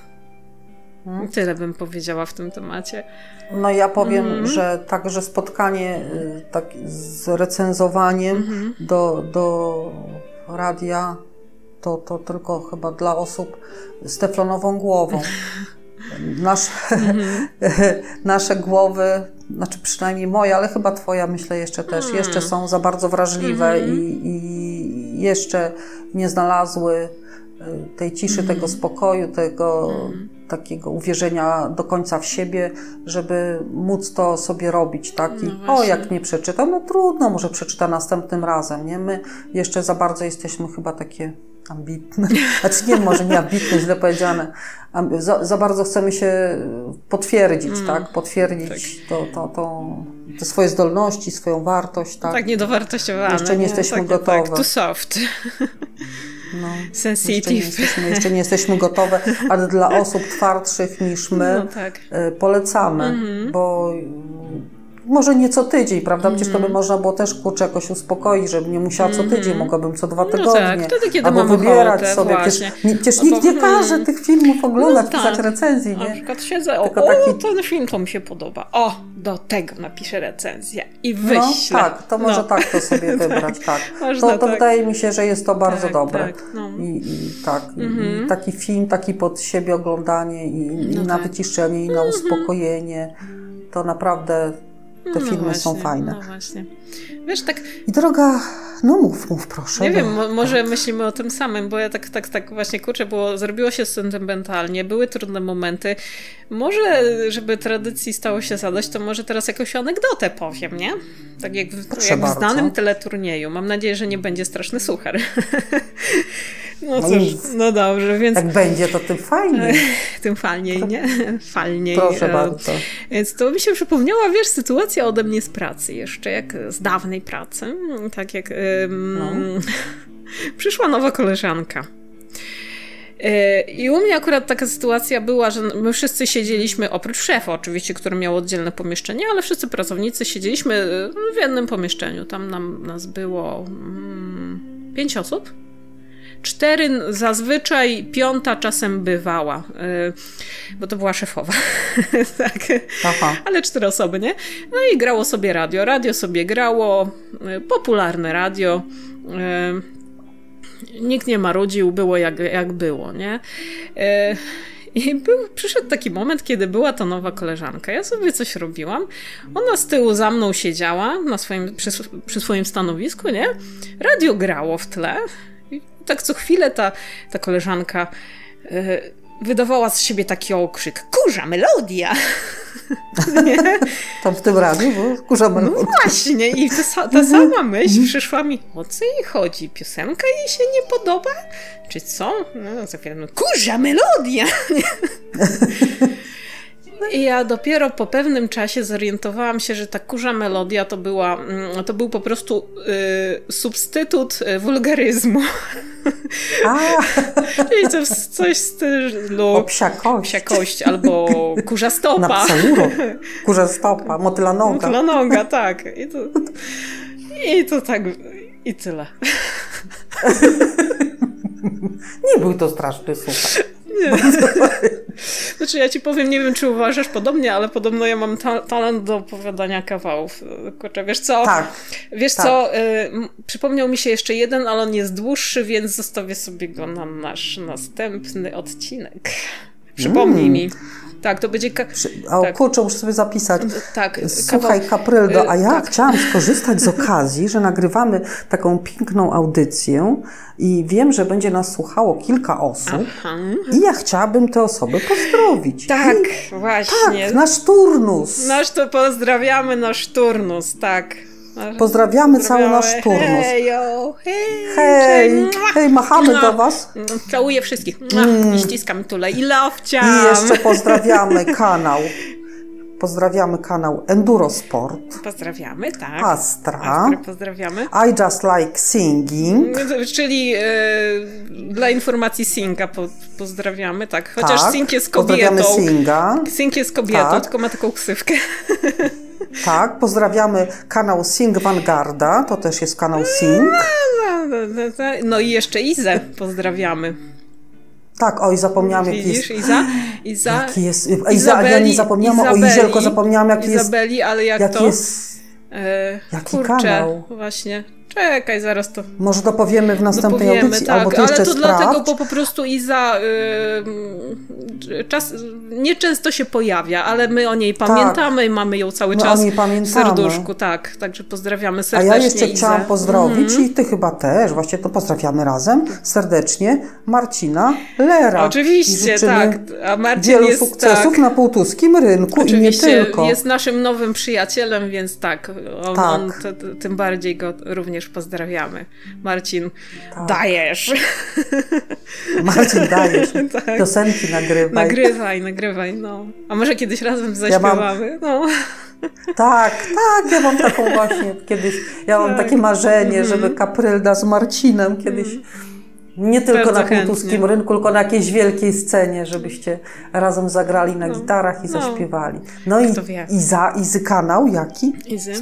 Hmm. Tyle bym powiedziała w tym temacie. No ja powiem, mm-hmm. że także spotkanie tak, z recenzowaniem mm-hmm. do, do radia to, to tylko chyba dla osób z teflonową głową. Nasze, mm-hmm. nasze głowy, znaczy przynajmniej moja, ale chyba twoja, myślę jeszcze też, mm. jeszcze są za bardzo wrażliwe mm-hmm. i, i jeszcze nie znalazły tej ciszy, mm. tego spokoju, tego mm. takiego uwierzenia do końca w siebie, żeby móc to sobie robić, tak? I no o, jak nie przeczytam, no trudno, może przeczyta następnym razem, nie? My jeszcze za bardzo jesteśmy chyba takie ambitne, znaczy nie, może nie ambitne, źle powiedziane, za, za bardzo chcemy się potwierdzić, mm. tak? Potwierdzić tak. To, to, to, te swoje zdolności, swoją wartość, tak? Tak, niedowartościowane. Jeszcze nie, nie jesteśmy tak, gotowe. Tak, too soft. No, sensitive. Jeszcze nie, jesteśmy, jeszcze nie jesteśmy gotowe, ale dla osób twardszych niż my no tak. polecamy, mm-hmm. bo może nie co tydzień, prawda? Przecież mm-hmm. to by można było też kurczę jakoś uspokoić, żeby nie musiała co tydzień, mm-hmm. mogłabym co dwa tygodnie. No tak, wtedy, kiedy albo mam wybierać ochotę, sobie. właśnie. Przecież, przecież no nikt nie każe tych filmów oglądać, no pisać tak. recenzji, nie? Na przykład siedzę, o, Tylko taki... taki... ten film to mi się podoba. O, do tego napiszę recenzję i wyślę. No tak, to może no. tak to sobie wybrać, tak. Można, to to tak. wydaje mi się, że jest to bardzo tak, dobre. Tak, no. I, i tak, mm-hmm. i taki film, taki pod siebie oglądanie i, i no na tak. wyciszenie, i na uspokojenie, to naprawdę te no filmy właśnie, są fajne. No właśnie. Wiesz, tak... I droga, no mów, mów proszę. Nie bo... wiem, mo- może tak. myślimy o tym samym, bo ja tak, tak, tak właśnie kurczę, było, zrobiło się sentymentalnie, były trudne momenty. Może, żeby tradycji stało się zadość, to może teraz jakąś anegdotę powiem, nie? Tak jak w, jak w znanym teleturnieju. Mam nadzieję, że nie będzie straszny suchar. No cóż, no dobrze, więc... Jak będzie, to tym fajniej. Tym fajniej, nie? Falniej. Proszę bardzo. Więc to mi się przypomniała, wiesz, sytuacja ode mnie z pracy jeszcze, jak z dawnej pracy. Tak jak um, no. przyszła nowa koleżanka. I u mnie akurat taka sytuacja była, że my wszyscy siedzieliśmy, oprócz szefa oczywiście, który miał oddzielne pomieszczenie, ale wszyscy pracownicy siedzieliśmy w jednym pomieszczeniu. Tam nam, nas było mm, pięć osób. Cztery zazwyczaj, piąta czasem bywała, yy, bo to była szefowa. tak. Aha. Ale cztery osoby, nie? No i grało sobie radio. Radio sobie grało, yy, popularne radio. Yy, nikt nie marudził, było jak, jak było, nie? Yy, I był, przyszedł taki moment, kiedy była ta nowa koleżanka. Ja sobie coś robiłam. Ona z tyłu za mną siedziała na swoim, przy, przy swoim stanowisku, nie? Radio grało w tle. I tak co chwilę ta, ta koleżanka yy, wydawała z siebie taki okrzyk. Kurza melodia! Nie? Tam w tym radiu było kurza melodia. No właśnie. I ta, ta sama myśl przyszła mi. O co jej chodzi? Piosenka jej się nie podoba? Czy co? No za chwilę. No, kurza melodia! I ja dopiero po pewnym czasie zorientowałam się, że ta kurza melodia to była, to był po prostu y, substytut wulgaryzmu. A. Czyli to coś w stylu O psiakość. psiakość albo kurza stopa. Na psa urok. Kurza stopa, motyla noga. Motyla noga, tak. I to, i to tak, i tyle. Nie był to straszny słuchaj. Nie. Znaczy ja ci powiem, nie wiem czy uważasz podobnie, ale podobno ja mam ta talent do opowiadania kawałów. Kurczę, wiesz co? Tak. Wiesz tak. co? Y przypomniał mi się jeszcze jeden, ale on jest dłuższy, więc zostawię sobie go na nasz następny odcinek. Przypomnij mm. mi. Tak, to będzie... Ka- o tak. kurczę, muszę sobie zapisać. Tak. Słuchaj, kawał... Kapryldo, a ja tak. chciałam skorzystać z okazji, że nagrywamy taką piękną audycję i wiem, że będzie nas słuchało kilka osób. Aha. I ja chciałabym te osoby pozdrowić. Tak, I... właśnie. Tak, nasz turnus. Nasz to pozdrawiamy nasz turnus, tak. Pozdrawiamy, Pozdrawiamy cały nasz turnus. Hejo, hej, hej, hej, machamy no. do was. Całuję wszystkich. Mm. I ściskam tule i lowciam. I jeszcze pozdrawiamy kanał. Pozdrawiamy kanał Endurosport. Pozdrawiamy, tak. Astra. Astra pozdrawiamy. I just like singing. Czyli e, dla informacji Singa po, pozdrawiamy, tak. Chociaż tak, Sing jest kobietą. Pozdrawiamy Singa. Sing jest kobietą, tak. tylko ma taką ksywkę. Tak, pozdrawiamy kanał Sing Vanguarda, to też jest kanał Sing. No i jeszcze Izę pozdrawiamy. Tak, oj, zapomniałam jaki Widzisz, jest... Iza? Iza? Jaki jest... Iza, ja nie zapomniałam Izabeli, o Izie, tylko zapomniałam jaki jest... Izabeli, ale jak jaki to... Jest, e, jaki kurczę, kanał? Właśnie. Czekaj, zaraz to... Może dopowiemy w następnej dopowiemy, audycji, tak, albo ty ale jeszcze to sprawdź. dlatego, bo po prostu Iza yy, czas, nieczęsto się pojawia, ale my o niej pamiętamy tak. i mamy ją cały my czas o niej pamiętamy. w serduszku, tak, także pozdrawiamy serdecznie A ja jeszcze Izę. chciałam pozdrowić mm-hmm. i ty chyba też, właśnie to pozdrawiamy razem serdecznie Marcina Lera. Oczywiście, tak. A Marcin wielu jest, sukcesów tak, na półtuskim rynku oczywiście, i nie tylko. Jest naszym nowym przyjacielem, więc tak, on, tak. on t, t, tym bardziej go również pozdrawiamy. Marcin, tak. dajesz. Marcin, dajesz. tak. Piosenki nagrywaj. Nagrywaj, nagrywaj, no. A może kiedyś razem zaśpiewamy? Ja mam... no. Tak, tak, ja mam taką właśnie kiedyś, ja mam tak. takie marzenie, mm. żeby Kaprylda z Marcinem kiedyś mm. nie tylko Bardzo na półtuskim chętnie. rynku, tylko na jakiejś wielkiej scenie, żebyście razem zagrali na no. gitarach i no. zaśpiewali. No i Iza, Izy kanał jaki? Izy.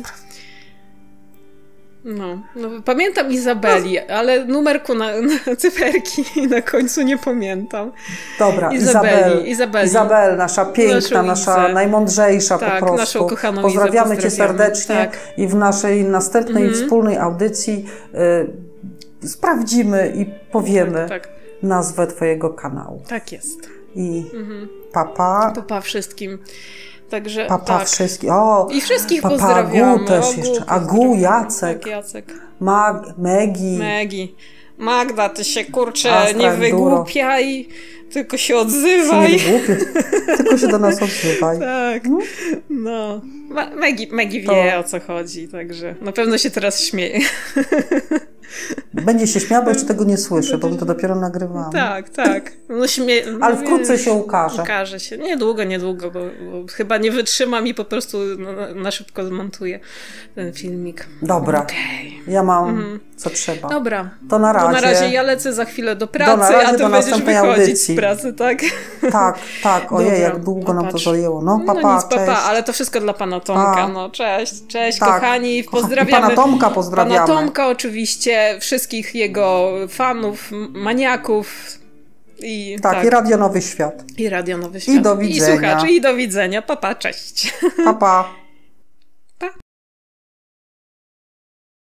No, no, pamiętam Izabeli, no. ale numerku na, na cyferki na końcu nie pamiętam. Dobra, Izabeli. Izabel, Izabeli. Izabel, nasza piękna, nasza najmądrzejsza tak, po prostu. Naszą kochaną pozdrawiamy Izę, Cię serdecznie tak. i w naszej następnej mm-hmm. wspólnej audycji y, sprawdzimy i powiemy tak, tak. nazwę Twojego kanału. Tak jest. I mm-hmm. papa. Papa wszystkim. Także, papa tak. wszystkich. O, i wszystkich papa pozdrawiamy. Agu też Agu jeszcze. Agu, Jacek. Tak, Jacek. Mag, Megi. Megi. Magda, ty się kurczę Astra, nie wygłupiaj, tylko się odzywaj. Się nie wygłupiaj, tylko się do nas odzywaj. Tak, no. no. Megi, Megi wie to... o co chodzi, także na pewno się teraz śmieje. Będzie się śmiał, bo jeszcze tego nie słyszę, bo my to dopiero nagrywamy. Tak, tak. No śmie... Ale wkrótce się ukaże. Ukaże się. Niedługo, niedługo, bo, bo chyba nie wytrzymam i po prostu na, na szybko zmontuję ten filmik. Dobra. Okay. Ja mam mhm. co trzeba. Dobra. To na razie. To na razie ja lecę za chwilę do pracy, do na razie, a ty do będziesz wychodzić audycji. z pracy, tak? Tak, tak. Ojej, Dobra. jak długo nam to Popatrz. zajęło. No, papa, no nic, cześć. papa, ale to wszystko dla pana Tomka. No, cześć, cześć, tak. kochani. Pozdrawiamy. I pana Tomka pozdrawiamy. Pana Tomka oczywiście, wszystkich jego fanów, maniaków. I, tak, tak, i Radio Nowy Świat. I Radio Nowy Świat. I do widzenia. I słuchaczy, i do widzenia. Papa, cześć. Papa.